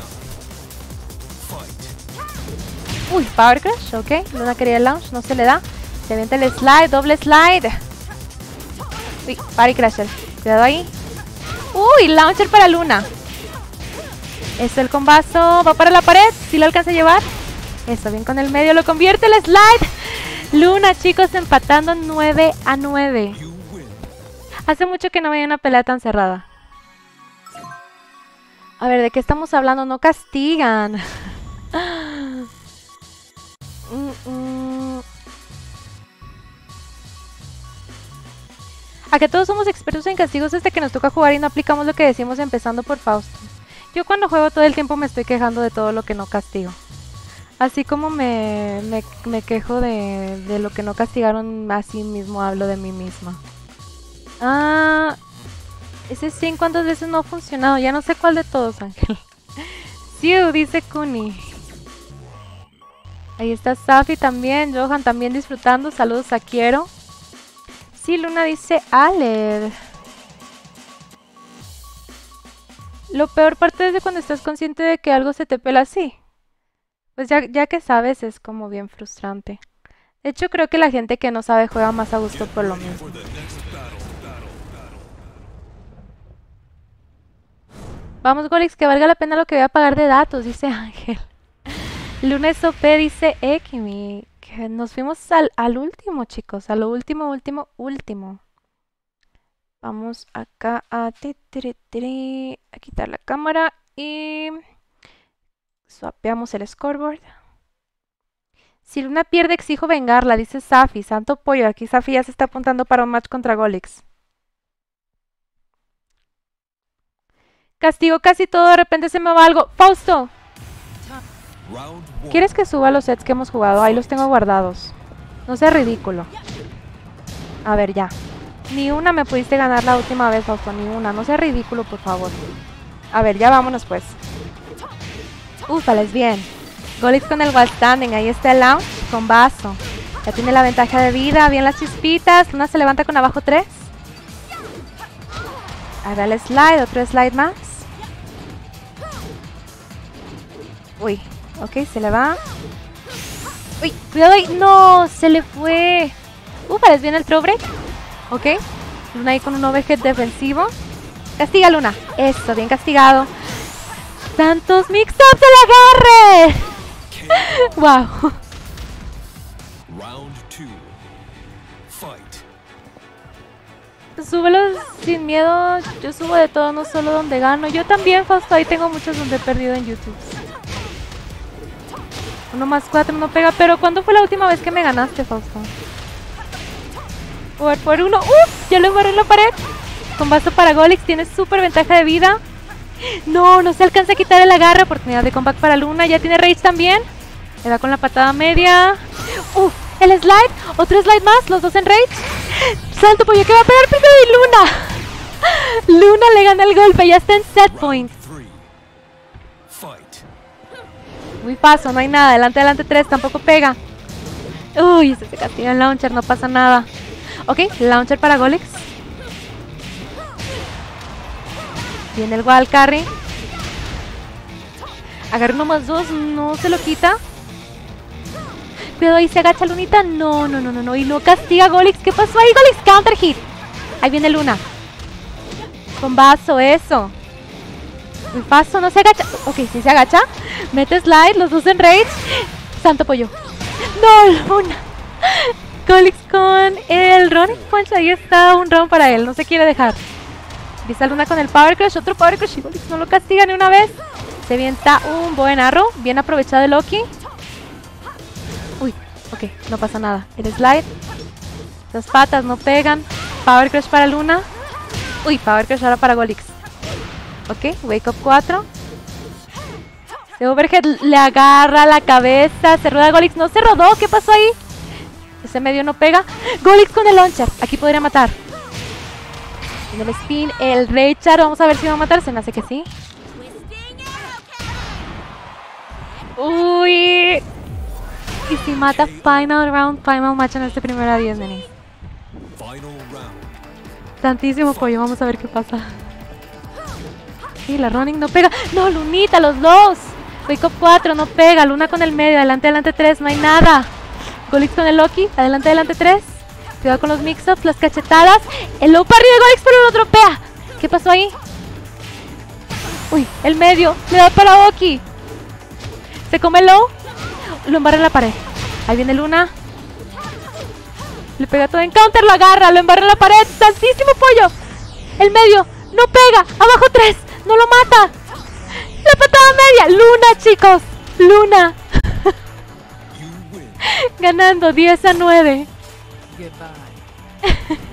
Uy, Power Crush, ok, Luna quería el launch, no se le da. Se avienta el slide, doble slide. Uy, Party Crasher, cuidado ahí. Uy, launcher para Luna. Eso, el combazo va para la pared. Si lo alcanza a llevar. Eso, bien con el medio. Lo convierte el slide. Luna, chicos, empatando nueve a nueve. Hace mucho que no veía una pelea tan cerrada. A ver, ¿de qué estamos hablando? No castigan. mm, mm. A que todos somos expertos en castigos desde que nos toca jugar y no aplicamos lo que decimos empezando por Fausto. Yo cuando juego todo el tiempo me estoy quejando de todo lo que no castigo. Así como me, me, me quejo de, de lo que no castigaron, así mismo hablo de mí misma. Ah, ese sí, ¿cuántas veces no ha funcionado? Ya no sé cuál de todos, Ángel. Siu, dice Kuni. Ahí está Safi también, Johan también disfrutando. Saludos a Quiero. Sí, Luna dice Aled. Lo peor parte es de cuando estás consciente de que algo se te pela así. Pues ya, ya que sabes, es como bien frustrante. De hecho, creo que la gente que no sabe juega más a gusto por lo mismo. Vamos, Golix, que valga la pena lo que voy a pagar de datos, dice Ángel. Luna S O P dice Ekimi. Que nos fuimos al, al último, chicos. A lo último, último, último. Vamos acá a, ti, tiri, tiri, a quitar la cámara y swapeamos el scoreboard. Si Luna pierde, exijo vengarla, dice Safi. Santo pollo, aquí Safi ya se está apuntando para un match contra Golix. Castigo casi todo, de repente se me va algo. ¡Fausto! ¿Quieres que suba los sets que hemos jugado? Ahí los tengo guardados. No sea ridículo. A ver, ya. Ni una me pudiste ganar la última vez, Fausto. Ni una. No sea ridículo, por favor. A ver, ya vámonos, pues. Úfales, bien. Golix con el wall standing. Ahí está el launch con vaso. Ya tiene la ventaja de vida. Bien las chispitas. Luna se levanta con abajo tres. Ahora el slide. Otro slide más. Uy. Ok, se le va. Uy, cuidado ahí. No, se le fue. Úfales, bien el throw break. Ok. Luna ahí con un overhead defensivo. Castiga Luna. Eso, bien castigado. ¡Tantos mix-ups del agarre! ¡Wow! Súbelos sin miedo. Yo subo de todo, no solo donde gano. Yo también, Fausto. Ahí tengo muchos donde he perdido en YouTube. Uno más cuatro no pega. Pero ¿cuándo fue la última vez que me ganaste, Fausto? Por, por uno. ¡Uf! Ya lo embarré en la pared. Con vaso para Golix. Tiene súper ventaja de vida. No, no se alcanza a quitar el agarre. Oportunidad de comeback para Luna. Ya tiene rage también. Le da con la patada media. Uf, El slide, otro slide más, los dos en rage. Santo pollo, que va a pegar primero y Luna. Luna le gana el golpe, ya está en set point. Muy paso, no hay nada. Adelante, adelante tres, tampoco pega. Uy, ese se castiga el launcher, no pasa nada. Ok, launcher para Golix. Viene el wild carry. Agarra uno más dos, no se lo quita. Cuidado, ahí se agacha Lunita. No, no, no, no, no. Y no castiga a Golix. ¿Qué pasó ahí, Golix? Counter hit. Ahí viene Luna. Con vaso, eso. El paso no se agacha. Ok, sí se agacha. Mete slide, los dos en rage. Santo pollo. No, Luna. Golix con el running punch. Ahí está un round para él. No se quiere dejar. Empieza Luna con el power crush. Otro power crush y Golix no lo castiga ni una vez. Se avienta un buen arrow. Bien aprovechado el Loki. Uy, ok, no pasa nada. El slide. Las patas no pegan. Power crush para Luna. Uy, power crush ahora para Golix. Ok, wake up cuatro. De overhead le agarra la cabeza. Se rueda Golix. No se rodó. ¿Qué pasó ahí? Ese medio no pega. Golix con el launcher. Aquí podría matar. En el spin, el Raychar. Vamos a ver si va a matar. Se me hace que sí. Uy. Y si mata, final round, final match en este primero diez, Denis. Tantísimo pollo, vamos a ver qué pasa. Sí, la running no pega. No, Lunita, los dos. Wake up cuatro, no pega. Luna con el medio, adelante, adelante tres, no hay nada. Golix con el Loki, adelante, adelante tres. Cuidado con los mix-ups, las cachetadas. El low parry de Golix, pero lo dropea. ¿Qué pasó ahí? Uy, el medio, le da para Oki. Se come el low. Lo embarra en la pared. Ahí viene Luna. Le pega todo en counter, lo agarra, lo embarra en la pared. ¡Santísimo pollo! El medio, no pega. Abajo tres, no lo mata. La patada media. Luna, chicos. Luna. Ganando diez a nueve.